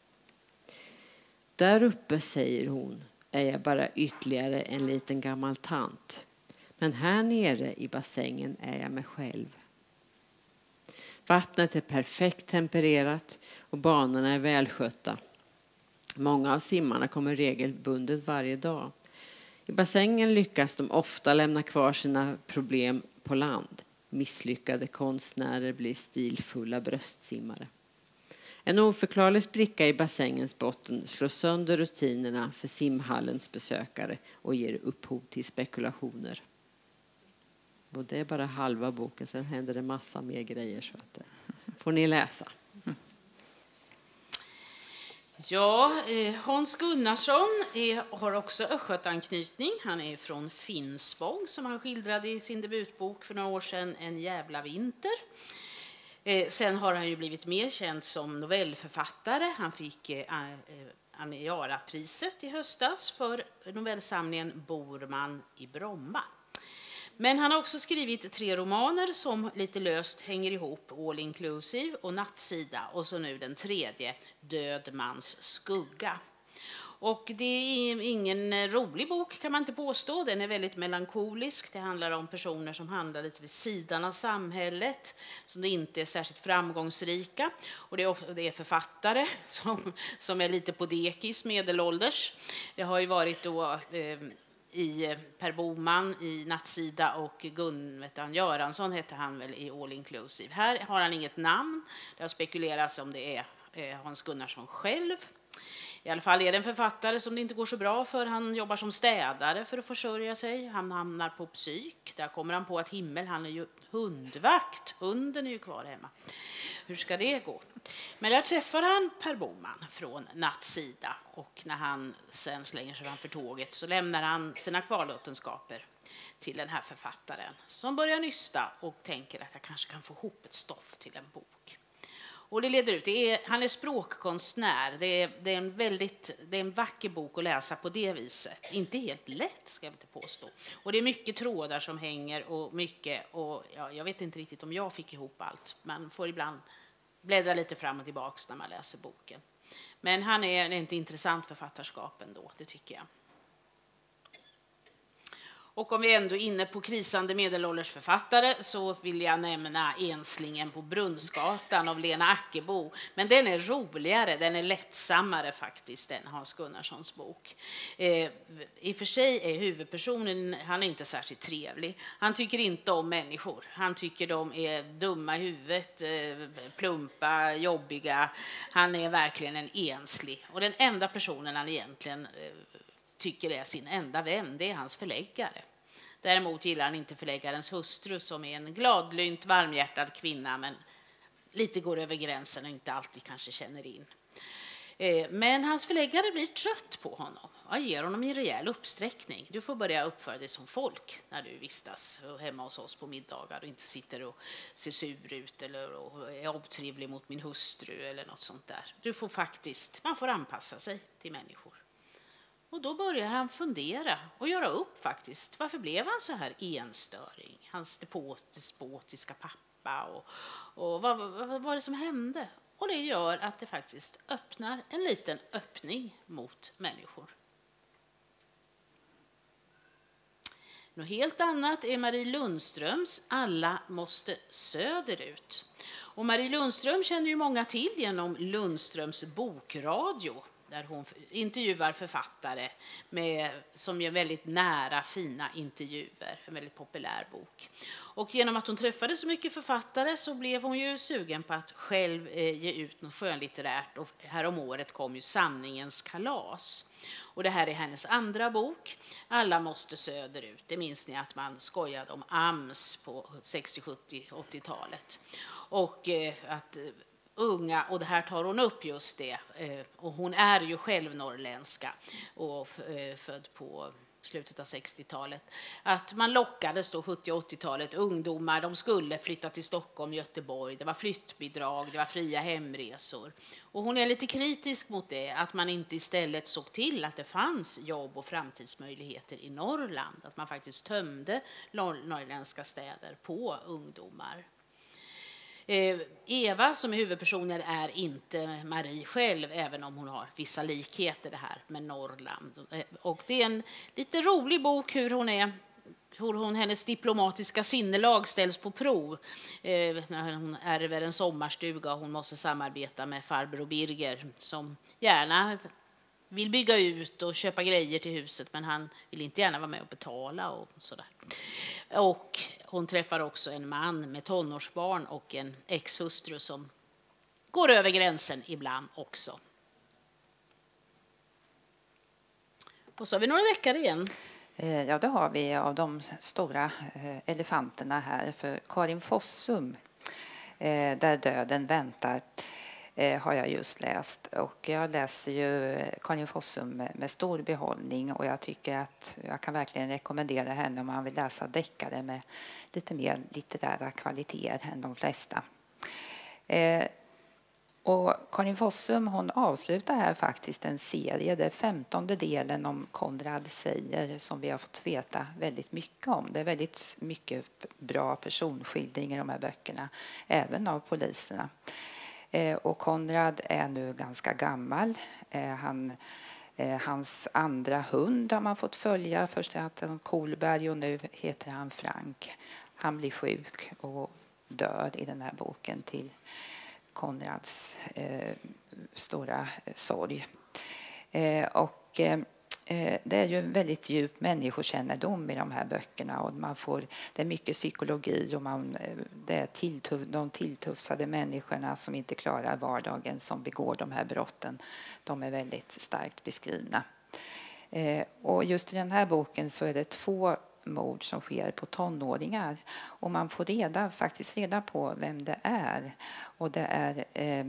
Där uppe, säger hon, är jag bara ytterligare en liten gammal tant. Men här nere i bassängen är jag mig själv. Vattnet är perfekt tempererat och banorna är välskötta. Många av simmarna kommer regelbundet varje dag. I bassängen lyckas de ofta lämna kvar sina problem på land. Misslyckade konstnärer blir stilfulla bröstsimmare. En oförklarlig spricka i bassängens botten slår sönder rutinerna för simhallens besökare och ger upphov till spekulationer. Och det är bara halva boken, sen händer det massa mer grejer, så att det får ni läsa. Ja, eh, Hans Gunnarsson är, har också östgötanknytning. Han är från Finspång, som han skildrade i sin debutbok för några år sedan, En jävla vinter. Eh, sen har han ju blivit mer känd som novellförfattare. Han fick eh, eh, Aniara-priset i höstas för novellsamlingen Borman i Bromma. Men han har också skrivit tre romaner som lite löst hänger ihop, All Inclusive och Nattsida, och så nu den tredje, Död mans skugga. Och det är ingen rolig bok, kan man inte påstå. Den är väldigt melankolisk. Det handlar om personer som handlar lite vid sidan av samhället, som det inte är särskilt framgångsrika. Och det är, det är författare som, som är lite på dekis, medelålders. Det har ju varit då... Eh, i Per Boman i Nattsida och Gun vet han, Göransson hette han väl i All Inclusive. Här har han inget namn. Det har spekulerats om det är Hans Gunnarsson själv. I alla fall är det en författare som det inte går så bra för. Han jobbar som städare för att försörja sig. Han hamnar på psyk. Där kommer han på att himmel, han är ju hundvakt. Hunden är ju kvar hemma. Hur ska det gå? Men där träffar han Per Boman från Nattsida, och när han sen slänger sig framför tåget så lämnar han sina kvarlåtenskaper till den här författaren som börjar nysta och tänker att jag kanske kan få ihop ett stoff till en bok. Och det leder ut. Det är, han är språkkonstnär. Det är, det, är en väldigt, det är en vacker bok att läsa på det viset. Inte helt lätt, ska jag inte påstå. Och det är mycket trådar som hänger och mycket. Och ja, jag vet inte riktigt om jag fick ihop allt. Man får ibland bläddra lite fram och tillbaka när man läser boken. Men han är ett intressant författarskap ändå, det tycker jag. Och om vi ändå är inne på krisande medelålders författare så vill jag nämna Enslingen på Brunnsgatan av Lena Ackebo. Men den är roligare, den är lättsammare faktiskt än Hans Gunnarssons bok. Eh, I och för sig är huvudpersonen, han är inte särskilt trevlig. Han tycker inte om människor. Han tycker de är dumma i huvudet, eh, plumpa, jobbiga. Han är verkligen en enslig. Och den enda personen han egentligen eh, tycker är sin enda vän, det är hans förläggare. Däremot gillar han inte förläggarens hustru som är en gladlynt, varmhjärtad kvinna, men lite går över gränsen och inte alltid kanske känner in. Men hans förläggare blir trött på honom och ger honom en rejäl uppsträckning. Du får börja uppföra dig som folk när du vistas hemma hos oss på middagar och inte sitter och ser sur ut eller är otrevlig mot min hustru eller något sånt där. Du får faktiskt, man får anpassa sig till människor. Och då börjar han fundera och göra upp faktiskt. Varför blev han så här enstöring? Hans despotiska pappa och, och vad, vad, vad var det som hände? Och det gör att det faktiskt öppnar en liten öppning mot människor. Något helt annat är Marie Lundströms Alla måste söderut. Och Marie Lundström känner ju många till genom Lundströms bokradio. där hon intervjuar författare med, som gör väldigt nära, fina intervjuer. En väldigt populär bok. Och genom att hon träffade så mycket författare så blev hon ju sugen på att själv eh, ge ut något skönlitterärt. Och här om året kom ju Sanningens kalas. Och det här är hennes andra bok. Alla måste söderut. Det minns ni att man skojade om A M S på sextio, sjuttio, åttiotalet. Och eh, att unga, och det här tar hon upp just det, och hon är ju själv norrländska och född på slutet av sextiotalet, att man lockades då sjuttio- och åttiotalet, ungdomar, de skulle flytta till Stockholm, Göteborg, det var flyttbidrag, det var fria hemresor. Och hon är lite kritisk mot det, att man inte istället såg till att det fanns jobb och framtidsmöjligheter i Norrland, att man faktiskt tömde norrländska städer på ungdomar. Eva som är huvudpersonen är inte Marie själv, även om hon har vissa likheter det här med Norrland. Och det är en lite rolig bok hur hon är, hur hon, hennes diplomatiska sinnelag ställs på prov. Eh, när hon ärver en sommarstuga och hon måste samarbeta med farbror Birger som gärna vill bygga ut och köpa grejer till huset, men han vill inte gärna vara med och betala och sådär. Och hon träffar också en man med tonårsbarn och en ex-hustru som går över gränsen ibland också. Och så har vi några deckare igen. Ja, det har vi av de stora elefanterna här. För Karin Fossum, Där döden väntar, har jag just läst. Och jag läser ju Karin Fossum med stor behållning, och jag tycker att jag kan verkligen rekommendera henne om man vill läsa deckare med lite mer litterära kvaliteter än de flesta. Eh, och Karin Fossum, hon avslutar här faktiskt en serie, det är femtonde delen om Konrad säger, som vi har fått veta väldigt mycket om. Det är väldigt mycket bra personskildringar i de här böckerna, även av poliserna. Och Konrad är nu ganska gammal. Han, hans andra hund har man fått följa. Först hette han Kolberg och nu heter han Frank. Han blir sjuk och dör i den här boken till Konrads eh, stora sorg. Eh, och eh, det är ju en väldigt djup människokännedom i de här böckerna, och man får, det är mycket psykologi, och man, det är tilltuff, de tilltufsade människorna som inte klarar vardagen som begår de här brotten. De är väldigt starkt beskrivna. Eh, och just i den här boken så är det två mord som sker på tonåringar, och man får reda, faktiskt reda på vem det är. Och det är eh,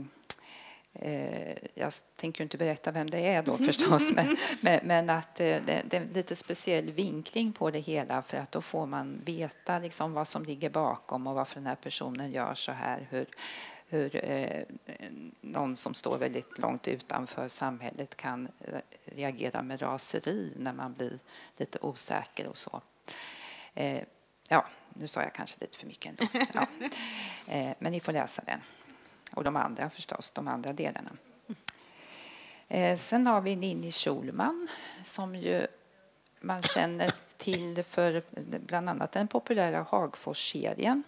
jag tänker inte berätta vem det är då förstås, men, men, men att det, det är lite speciell vinkling på det hela, för att då får man veta liksom vad som ligger bakom och varför den här personen gör så här. Hur, hur eh, någon som står väldigt långt utanför samhället kan reagera med raseri när man blir lite osäker och så. Eh, ja, nu sa jag kanske lite för mycket ändå. Ja. Eh, men ni får läsa den. Och de andra förstås, de andra delarna. Eh, sen har vi Ninni Schulman, som ju man känner till för bland annat den populära Hagfors-serien.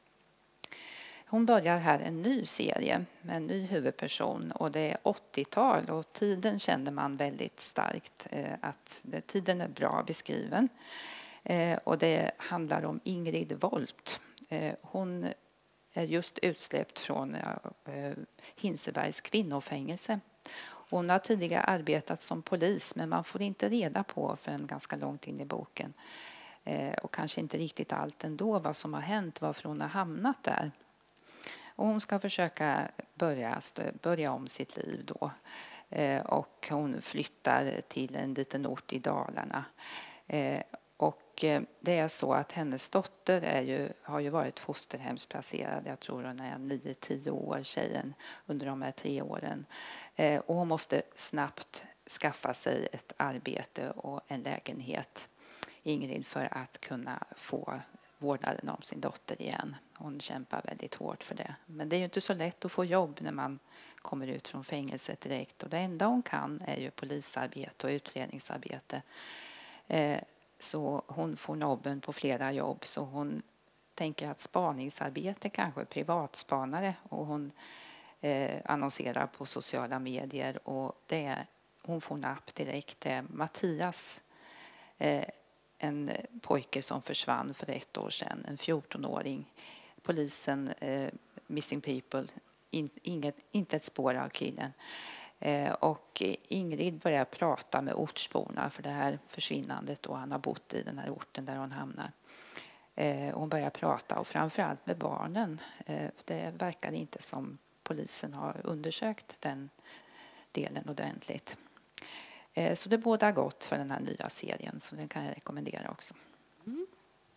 Hon börjar här en ny serie med en ny huvudperson, och det är åttiotal, och tiden känner man väldigt starkt eh, att det, tiden är bra beskriven. Eh, och det handlar om Ingrid Wolt. Eh, hon är just utsläppt från eh, Hinsebergs kvinnofängelse. Hon har tidigare arbetat som polis, men man får inte reda på för en ganska långt in i boken. Eh, och kanske inte riktigt allt ändå vad som har hänt, varför hon har hamnat där. Och hon ska försöka börja, börja om sitt liv då. Eh, och hon flyttar till en liten ort i Dalarna. Eh, Och det är så att hennes dotter är ju, har ju varit fosterhemsplacerad. Jag tror hon är nio tio år, tjejen, under de här tre åren. Eh, och hon måste snabbt skaffa sig ett arbete och en lägenhet, Ingrid, för att kunna få vårdnaden om sin dotter igen. Hon kämpar väldigt hårt för det. Men det är ju inte så lätt att få jobb när man kommer ut från fängelset direkt. Och det enda hon kan är ju polisarbete och utredningsarbete. Eh, Så hon får nobben på flera jobb, så hon tänker att spaningsarbete kanske privatspanare, och hon eh, annonserar på sociala medier, och det hon får napp direkt. Det är Mattias, eh, en pojke som försvann för ett år sedan, en fjortonåring. Polisen, eh, Missing People, in, inget, inte ett spår av killen. Eh, och Ingrid börjar prata med ortsborna för det här försvinnandet då han har bott i den här orten där hon hamnar. Eh, hon börjar prata och framförallt med barnen. Eh, det verkar inte som polisen har undersökt den delen ordentligt. Eh, så det bådar gott för den här nya serien, så den kan jag rekommendera också. Mm.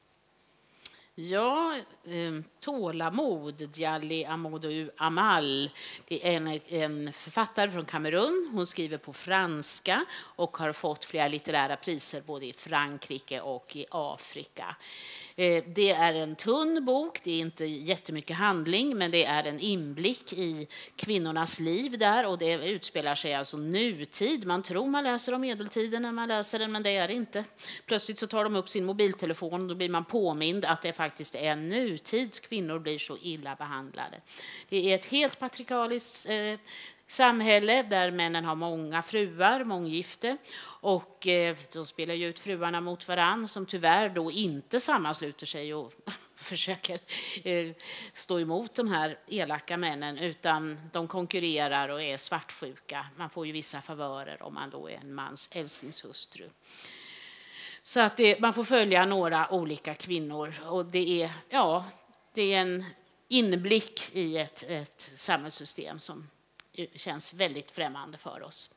Ja, eh, Tålamod, Djali Amadou Amal. Det är en, en författare från Kamerun. Hon skriver på franska och har fått flera litterära priser både i Frankrike och i Afrika. Eh, det är en tunn bok, det är inte jättemycket handling, men det är en inblick i kvinnornas liv där, och det utspelar sig alltså nutid. Man tror man läser om medeltiden när man läser den, men det är det inte. Plötsligt så tar de upp sin mobiltelefon och då blir man påmind att det faktiskt är nutids kvinnor blir så illa behandlade. Det är ett helt patriarkaliskt eh, samhälle där männen har många fruar, månggifte, och eh, de spelar ju ut fruarna mot varann som tyvärr då inte sammansluter sig och försöker eh, stå emot de här elaka männen, utan de konkurrerar och är svartsjuka. Man får ju vissa favörer om man då är en mans älsklingshustru. Så att det, man får följa några olika kvinnor, och det är, ja, det är en inblick i ett, ett samhällssystem som känns väldigt främmande för oss.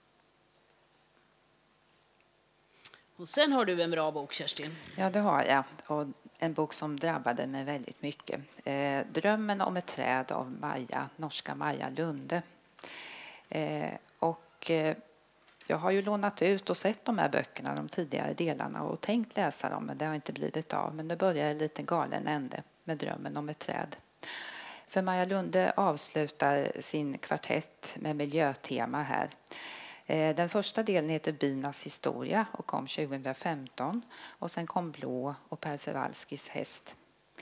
Och sen har du en bra bok, Kerstin. Ja, det har jag. Och en bok som drabbade mig väldigt mycket. Eh, Drömmen om ett träd av Maja, norska Maja Lunde. Eh, och eh, jag har ju lånat ut och sett de här böckerna, de tidigare delarna, och tänkt läsa dem, men det har inte blivit av. Men nu börjar jag lite galen ände med Drömmen om ett träd. För Maja Lunde avslutar sin kvartett med miljötema här. Den första delen heter Binas historia och kom tjugohundrafemton. Och sen kom Blå och Persevalskis häst.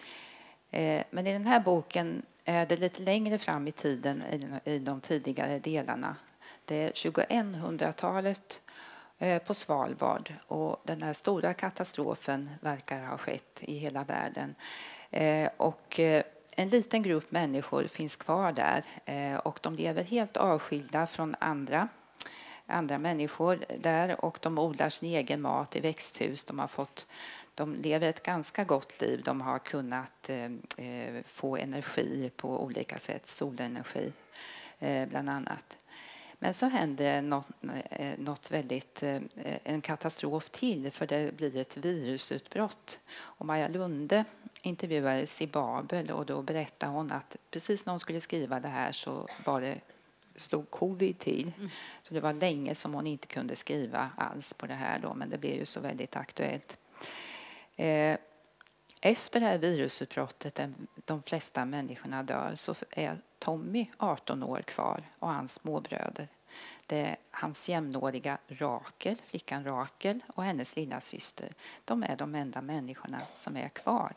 Men i den här boken är det lite längre fram i tiden i de tidigare delarna. Det är tjugohundratalet på Svalbard, och den här stora katastrofen verkar ha skett i hela världen. Och en liten grupp människor finns kvar där, och de lever helt avskilda från andra, andra människor där, och de odlar sin egen mat i växthus. De har fått, de lever ett ganska gott liv. De har kunnat eh, få energi på olika sätt, solenergi eh, bland annat. Men så händer något, något väldigt, en katastrof till, för det blir ett virusutbrott. Och Maja Lunde intervjuades i Babel, och då berättade hon att precis när hon skulle skriva det här så var det, slog covid till. Mm. Så det var länge som hon inte kunde skriva alls på det här då, men det blev ju så väldigt aktuellt. Eh, Efter det här virusutbrottet, de flesta människorna dör, så är Tommy arton år kvar och hans småbröder. Det är hans jämnåriga Rakel, flickan Rakel, och hennes lilla syster. De är de enda människorna som är kvar.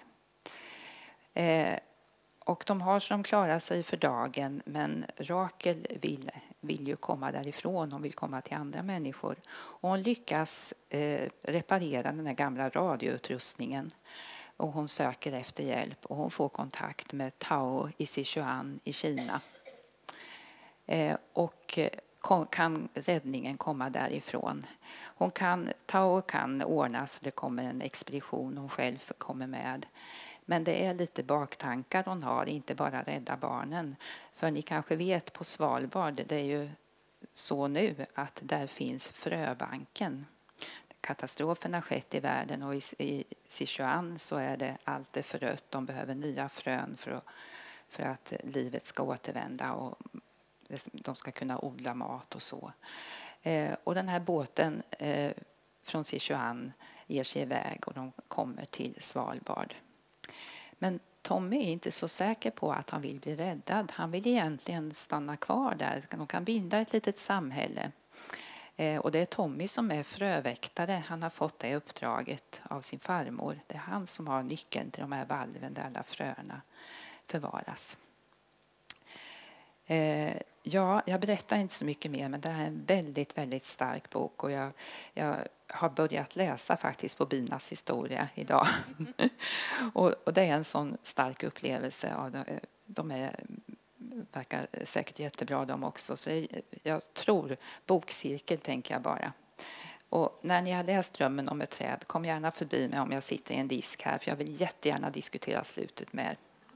Eh, och de har som klarar sig för dagen, men Rakel vill, vill ju komma därifrån. Hon vill komma till andra människor. Och hon lyckas eh, reparera den här gamla radioutrustningen. Och hon söker efter hjälp, och hon får kontakt med Tao i Sichuan i Kina. Eh, och kan räddningen komma därifrån? Hon kan, Tao kan ordna så det kommer en expedition, hon själv kommer med. Men det är lite baktankar hon har, inte bara rädda barnen. För ni kanske vet, på Svalbard, det är ju så nu att där finns fröbanken. Katastrofen har skett i världen, och i, i Sichuan så är det allt är förött. De behöver nya frön för att, för att livet ska återvända och de ska kunna odla mat och så. Eh, och den här båten eh, från Sichuan ger sig iväg, och de kommer till Svalbard. Men Tommy är inte så säker på att han vill bli räddad. Han vill egentligen stanna kvar där. De kan bilda ett litet samhälle. Och det är Tommy som är fröväktare. Han har fått det uppdraget av sin farmor. Det är han som har nyckeln till de här valven där alla fröna förvaras. Eh, ja, jag berättar inte så mycket mer, men det här är en väldigt, väldigt stark bok och jag, jag har börjat läsa faktiskt på binas historia idag. och, och det är en sån stark upplevelse av de, de är verkar säkert jättebra de också, så jag, jag tror bokcirkel tänker jag bara. Och när ni har läst Drömmen om ett träd, kom gärna förbi mig om jag sitter i en disk här, för jag vill jättegärna diskutera slutet med er.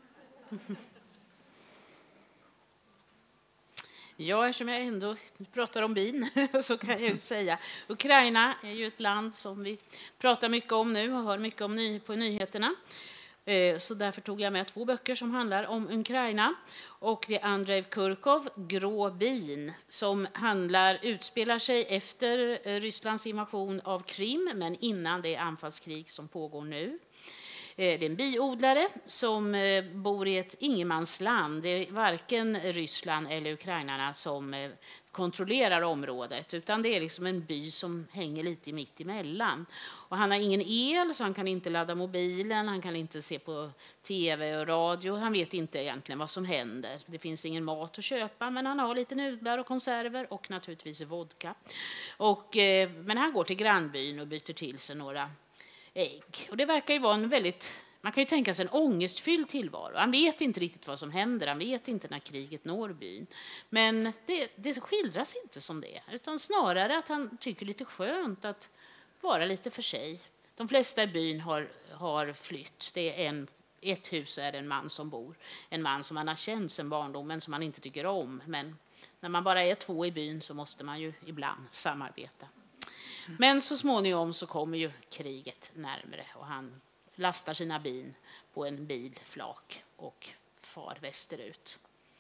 Ja, eftersom jag ändå pratar om bin så kan jag ju säga Ukraina är ju ett land som vi pratar mycket om nu och hör mycket om ny, på nyheterna. Så därför tog jag med två böcker som handlar om Ukraina. Och det är Andrei Kurkov, Grå bin, som handlar, utspelar sig efter Rysslands invasion av Krim, men innan det anfallskrig som pågår nu. Det är en biodlare som bor i ett ingenmansland. Det är varken Ryssland eller ukrainarna som kontrollerar området, utan det är liksom en by som hänger lite mitt emellan. Och han har ingen el, så han kan inte ladda mobilen, han kan inte se på tv och radio. Han vet inte egentligen vad som händer. Det finns ingen mat att köpa, men han har lite nudlar och konserver och naturligtvis vodka. Och, men han går till grannbyn och byter till sig några ägg. Och det verkar ju vara en väldigt, man kan ju tänka sig en ångestfylld tillvaro. Han vet inte riktigt vad som händer, han vet inte när kriget når byn. Men det, det skildras inte som det, utan snarare att han tycker lite skönt att vara lite för sig. De flesta i byn har, har flytt. Det är en, ett hus är det en man som bor. En man som han har känt sedan barndomen, som han inte tycker om. Men när man bara är två i byn så måste man ju ibland samarbeta. Men så småningom så kommer ju kriget närmare och han lastar sina bin på en bilflak och far västerut.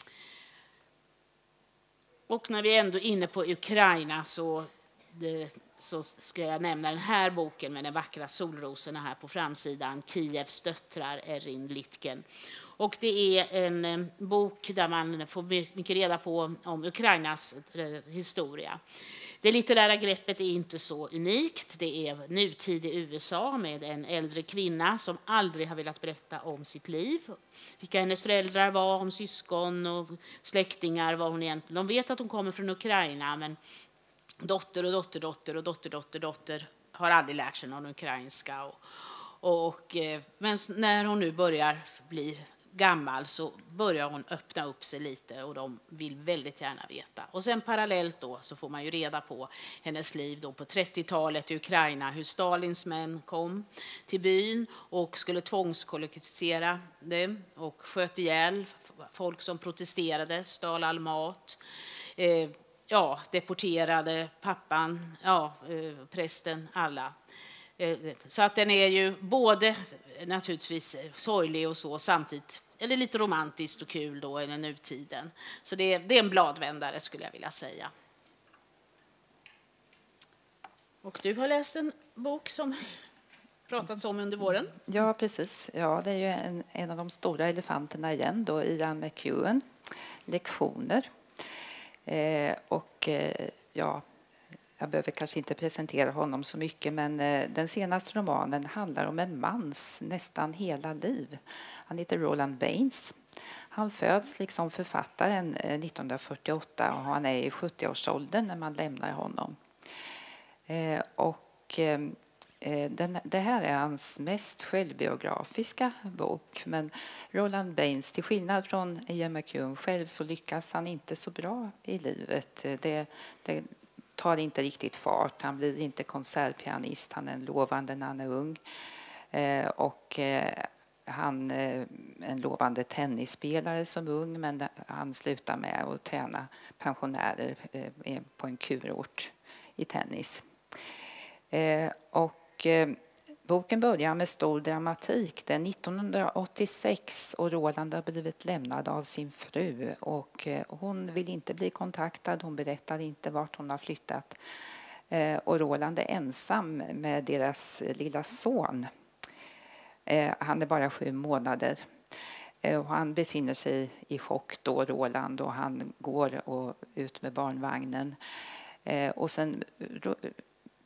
Och när vi är ändå inne på Ukraina så, det, så ska jag nämna den här boken med de vackra solrosorna här på framsidan. Kievs döttrar, Erin Litken. Och det är en bok där man får mycket reda på om Ukrainas historia. Det litterära greppet är inte så unikt. Det är nutid i U S A med en äldre kvinna som aldrig har velat berätta om sitt liv. Vilka hennes föräldrar var, om syskon och släktingar. Var hon egentligen. De vet att hon kommer från Ukraina, men dotter och dotterdotter och dotterdotter dotter har aldrig lärt sig någon ukrainska. Och, och, men när hon nu börjar bli gammal så börjar hon öppna upp sig lite och de vill väldigt gärna veta. Och sen parallellt då så får man ju reda på hennes liv då på trettiotalet i Ukraina, hur Stalins män kom till byn och skulle tvångskollektivisera det och sköt ihjäl folk som protesterade, stal all mat, eh, ja, deporterade pappan, ja, eh, prästen, alla. Eh, så att den är ju både naturligtvis sorglig och så samtidigt, eller lite romantiskt och kul då i nutiden. Så det är, det är en bladvändare skulle jag vilja säga. Och du har läst en bok som pratats om under våren. Ja, precis. Ja, det är ju en, en av de stora elefanterna igen då, Ian McEwan, Lektioner. Eh, och eh, ja, jag behöver kanske inte presentera honom så mycket, men eh, den senaste romanen handlar om en mans nästan hela liv. Han heter Roland Baines. Han föds liksom författaren eh, nittonhundrafyrtioåtta och han är i sjuttioårsåldern när man lämnar honom. Eh, och eh, den, det här är hans mest självbiografiska bok, men Roland Baines, till skillnad från Ian McEwan själv, så lyckas han inte så bra i livet. Det, det tar inte riktigt fart. Han blir inte konsertpianist. Han är en lovande när han är ung. Eh, och eh, han är en lovande tennisspelare som ung, men han slutar med att träna pensionärer eh, på en kurort i tennis. Eh, och eh, boken börjar med stor dramatik. Det är nittonhundraåttiosex och Roland har blivit lämnad av sin fru och eh, hon vill inte bli kontaktad. Hon berättar inte vart hon har flyttat. Eh, och Roland är ensam med deras lilla son. Eh, han är bara sju månader. Eh, och han befinner sig i chock då, Roland, och han går och ut med barnvagnen. Eh, och sen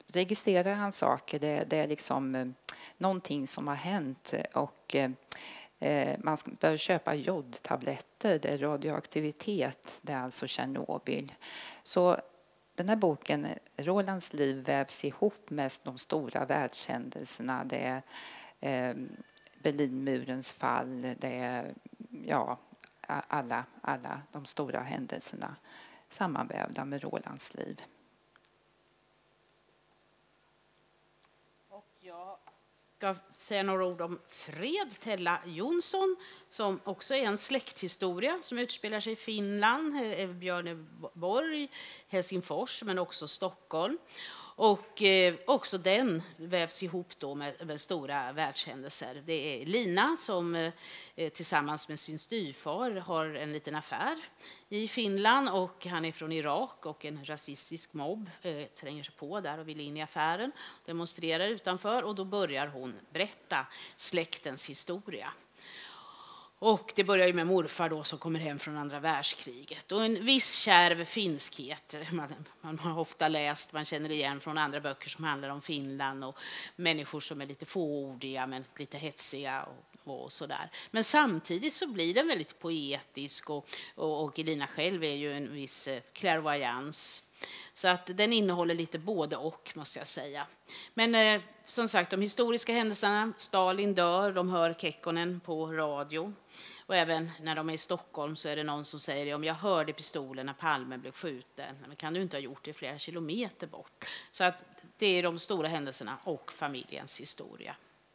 registrerar han saker. Det, det är liksom eh, någonting som har hänt och eh, Man bör köpa jodtabletter, det är radioaktivitet, det är alltså Tjernobyl. Så den här boken, Rolands liv, vävs ihop med de stora världshändelserna. Det är eh, Berlinmurens fall, det är ja, alla, alla de stora händelserna sammanvävda med Rolands liv. Och jag ska säga några ord om Fred Tella Jonsson, som också är en släkthistoria som utspelar sig i Finland, Björneborg, Helsingfors, men också Stockholm. Och eh, också den vävs ihop då med, med stora världshändelser. Det är Lina som eh, tillsammans med sin styvfar har en liten affär i Finland, och han är från Irak, och en rasistisk mobb eh, tränger sig på där och vill in i affären, demonstrerar utanför, och då börjar hon berätta släktens historia. Och det börjar ju med morfar då som kommer hem från andra världskriget. Och en viss kärv finskhet, man, man har ofta läst, man känner igen från andra böcker som handlar om Finland, och människor som är lite fåordiga men lite hetsiga och, och sådär. Men samtidigt så blir den väldigt poetisk, och, och, och Elina själv är ju en viss clairvoyance. Så att den innehåller lite både och, måste jag säga. Men eh, som sagt, de historiska händelserna, Stalin dör, de hör Kekkonen på radio. Och även när de är i Stockholm så är det någon som säger, om jag hörde pistolen när Palme blev skjuten. Men kan du inte ha gjort det flera kilometer bort? Så att det är de stora händelserna och familjens historia.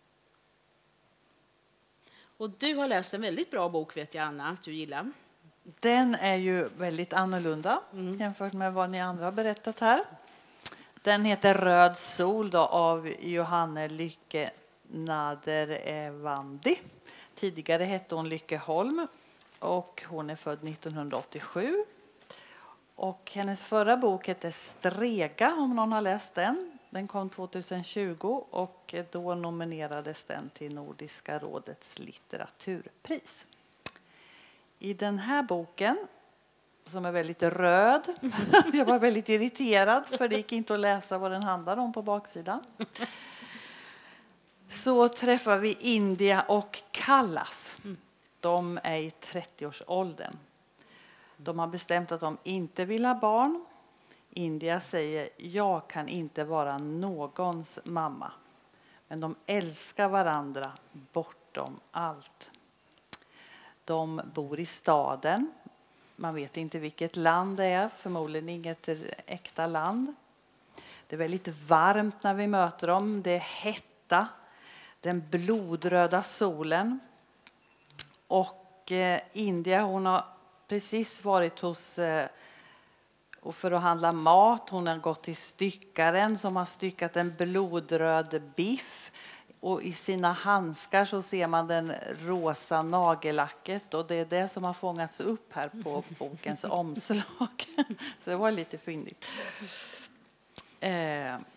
Och du har läst en väldigt bra bok, vet jag, Anna, att du gillar. Den är ju väldigt annorlunda mm. jämfört med vad ni andra har berättat här. Den heter Röd sol då, av Johanne Lycke Nader-Evandi. Tidigare hette hon Lycke Holm, och hon är född nittonhundraåttiosju. Och hennes förra bok heter Strega, om någon har läst den. Den kom tjugohundratjugo, och då nominerades den till Nordiska rådets litteraturpris. I den här boken, som är väldigt röd, jag var väldigt irriterad för det gick inte att läsa vad den handlar om på baksidan, så träffar vi India och Kallas. De är i trettioårsåldern. De har bestämt att de inte vill ha barn. India säger, jag kan inte vara någons mamma. Men de älskar varandra bortom allt. De bor i staden. Man vet inte vilket land det är. Förmodligen inget äkta land. Det är väldigt varmt när vi möter dem. Det är hetta. Den blodröda solen. Och eh, India, hon har precis varit hos eh, och för att handla mat. Hon har gått till styckaren som har styckat en blodröd biff. Och i sina handskar så ser man den rosa nagellacket. Och det är det som har fångats upp här på bokens omslag. Så det var lite fyndigt. Eh.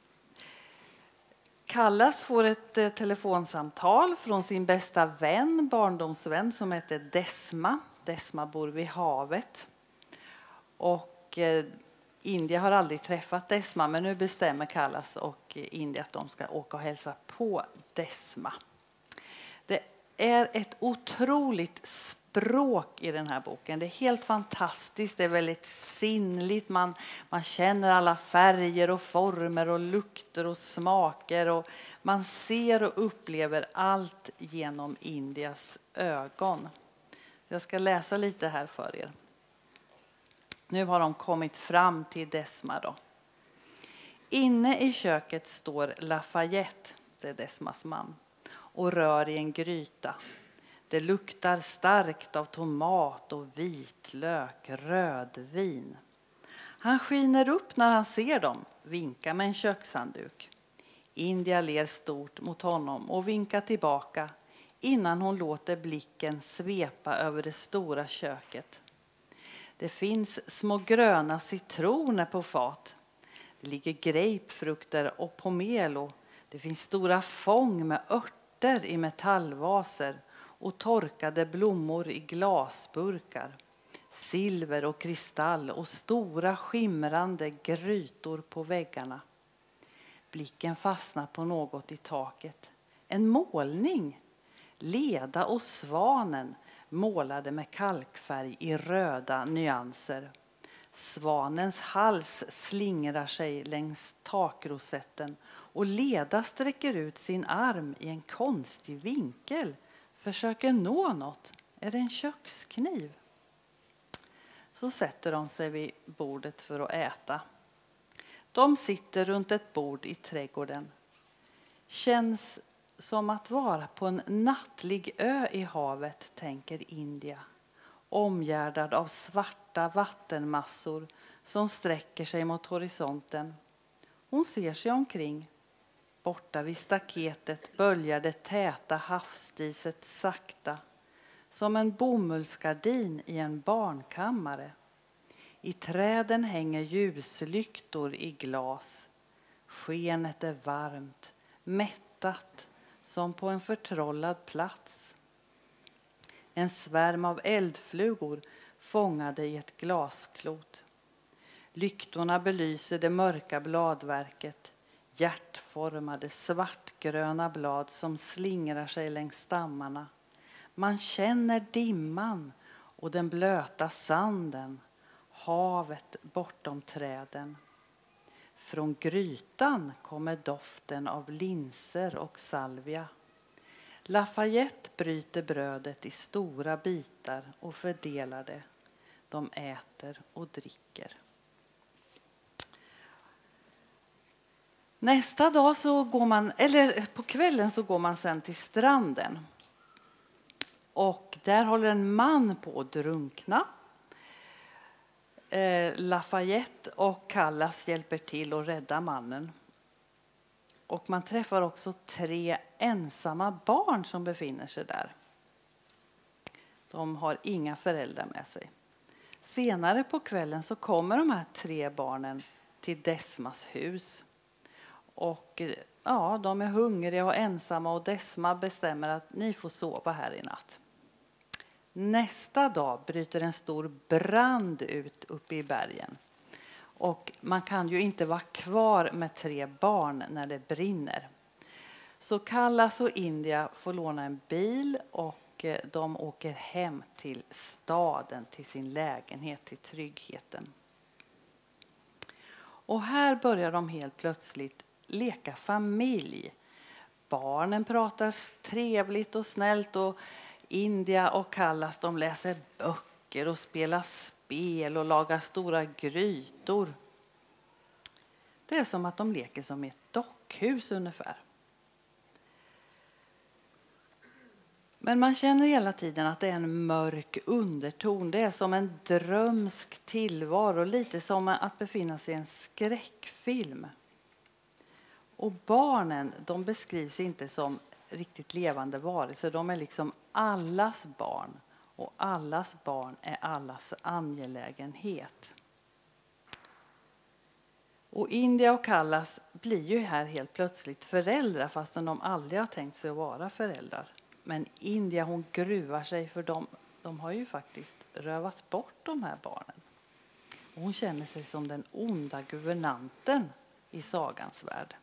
Kallas får ett eh, telefonsamtal från sin bästa vän, barndomsvän, som heter Desma. Desma bor vid havet. Och eh, India har aldrig träffat Desma, men nu bestämmer Kallas och India att de ska åka och hälsa på Desma. Det är ett otroligt språk i den här boken. Det är helt fantastiskt, det är väldigt sinnligt. Man, man känner alla färger och former och lukter och smaker. Och man ser och upplever allt genom Indias ögon. Jag ska läsa lite här för er. Nu har de kommit fram till Desma då. Inne i köket står Lafayette, det är Desmas man, och rör i en gryta. Det luktar starkt av tomat och vitlök, rödvin. Han skiner upp när han ser dem, vinkar med en kökshandduk. India ler stort mot honom och vinkar tillbaka innan hon låter blicken svepa över det stora köket. Det finns små gröna citroner på fat. Det ligger grapefrukter och pomelo. Det finns stora fång med örter i metallvaser och torkade blommor i glasburkar. Silver och kristall och stora skimrande grytor på väggarna. Blicken fastnar på något i taket. En målning. Leda och Svanen målade med kalkfärg i röda nyanser. Svanens hals slingrar sig längs takrosetten och Leda sträcker ut sin arm i en konstig vinkel. Försöker nå något. Är det en kökskniv? Så sätter de sig vid bordet för att äta. De sitter runt ett bord i trädgården. Känns som att vara på en nattlig ö i havet, tänker India. Omgärdad av svarta vattenmassor som sträcker sig mot horisonten. Hon ser sig omkring. Borta vid staketet böljar det täta havsdiset sakta. Som en bomullsgardin i en barnkammare. I träden hänger ljuslyktor i glas. Skenet är varmt, mättat, som på en förtrollad plats. En svärm av eldflugor fångade i ett glasklot. Lyktorna belyser det mörka bladverket. Hjärtformade svartgröna blad som slingrar sig längs stammarna. Man känner dimman och den blöta sanden. Havet bortom träden. Från grytan kommer doften av linser och salvia. Lafayette bryter brödet i stora bitar och fördelar det. De äter och dricker. Nästa dag så går man, eller på kvällen så går man sen till stranden. Och där håller en man på att drunkna. Eh, Lafayette och Callas hjälper till att rädda mannen. Och man träffar också tre ensamma barn som befinner sig där. De har inga föräldrar med sig. Senare på kvällen så kommer de här tre barnen till Desmas hus. Och ja, de är hungriga och ensamma och Desma bestämmer att ni får sova här i natt. Nästa dag bryter en stor brand ut uppe i bergen. Och man kan ju inte vara kvar med tre barn när det brinner. Så Callas och India får låna en bil och de åker hem till staden, till sin lägenhet, till tryggheten. Och här börjar de helt plötsligt leka familj. Barnen pratar trevligt och snällt och India och Callas de läser böcker och spelar spel och lagar stora grytor. Det är som att de leker som i ett dockhus ungefär. Men man känner hela tiden att det är en mörk underton. Det är som en drömsk tillvaro, lite som att befinna sig i en skräckfilm. Och barnen, de beskrivs inte som riktigt levande varelser. De är liksom allas barn. Och allas barn är allas angelägenhet. Och India och Callas blir ju här helt plötsligt föräldrar fastän de aldrig har tänkt sig att vara föräldrar. Men India hon gruvar sig för de, de har ju faktiskt rövat bort de här barnen. Och hon känner sig som den onda guvernanten i sagans värld.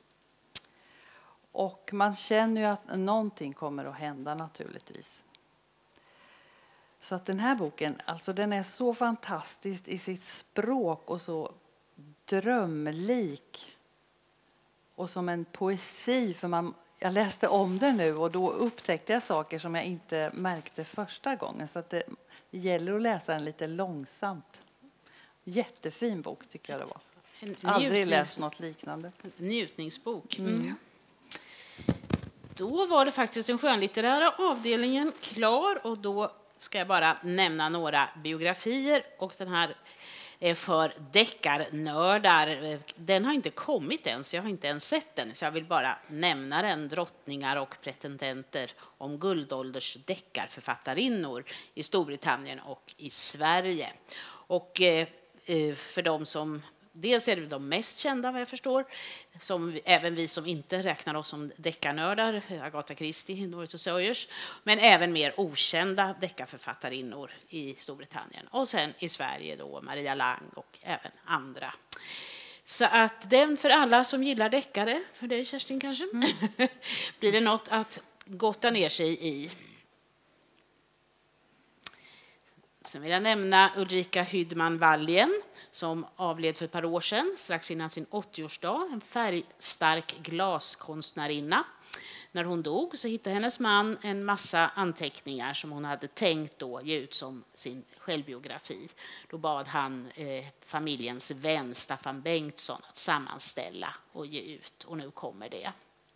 Och man känner ju att någonting kommer att hända naturligtvis. Så att den här boken, alltså den är så fantastisk i sitt språk och så drömlik. Och som en poesi, för man, jag läste om det nu och då upptäckte jag saker som jag inte märkte första gången. Så att det, det gäller att läsa den lite långsamt. Jättefin bok tycker jag det var. En Aldrig njutnings- läst något liknande. Njutningsbok. Mm. Mm. Då var det faktiskt den skönlitterära avdelningen klar och då ska jag bara nämna några biografier och den här är för deckarnördar. Den har inte kommit än så jag har inte ens sett den så jag vill bara nämna den. Drottningar och pretendenter om guldålders deckarförfattarinnor i Storbritannien och i Sverige. Och eh, för de som dels är det de mest kända vad jag förstår, som även vi som inte räknar oss som deckarnördar, Agatha Christie, Dorothy Sayers, men även mer okända deckarförfattarinnor i Storbritannien. Och sen i Sverige då Maria Lang och även andra. Så att den för alla som gillar deckare, för dig Kerstin kanske, mm. blir det något att gotta ner sig i. Sen vill jag nämna Ulrika Hydman Wallien som avled för ett par år sedan, strax innan sin åttioårsdag. En färgstark glaskonstnärinna. När hon dog så hittade hennes man en massa anteckningar som hon hade tänkt då ge ut som sin självbiografi. Då bad han eh, familjens vän Staffan Bengtsson att sammanställa och ge ut. Och nu kommer det.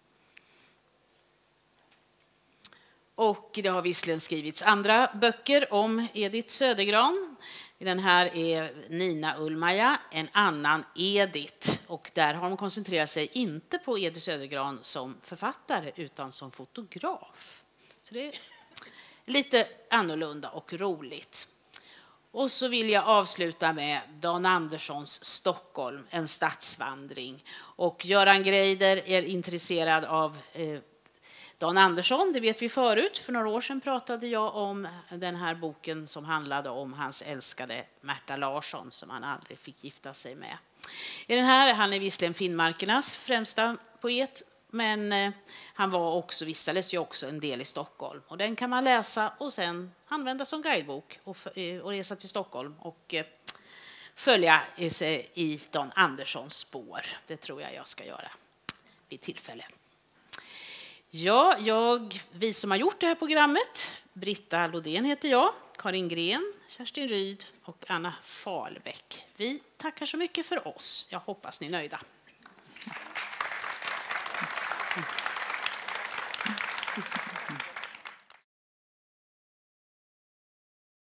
Och det har visserligen skrivits andra böcker om Edith Södergran. Den här är Nina Ullmaja, en annan Edith. Och där har man koncentrerat sig inte på Edith Södergran som författare utan som fotograf. Så det är lite annorlunda och roligt. Och så vill jag avsluta med Dan Anderssons Stockholm, en stadsvandring. Och Göran Greider är intresserad av eh, Dan Andersson, det vet vi förut. För några år sedan pratade jag om den här boken som handlade om hans älskade Märta Larsson som han aldrig fick gifta sig med. I den här, han är visserligen Finnmarkernas främsta poet, men han var också, vistades ju också en del i Stockholm. Och den kan man läsa och sen använda som guidebok och, och resa till Stockholm och följa i Dan Anderssons spår. Det tror jag jag ska göra vid tillfälle. Ja, jag, vi som har gjort det här programmet, Britta Lodén heter jag, Karin Gren, Kerstin Ryd och Anna Falbäck. Vi tackar så mycket för oss. Jag hoppas ni är nöjda. Mm.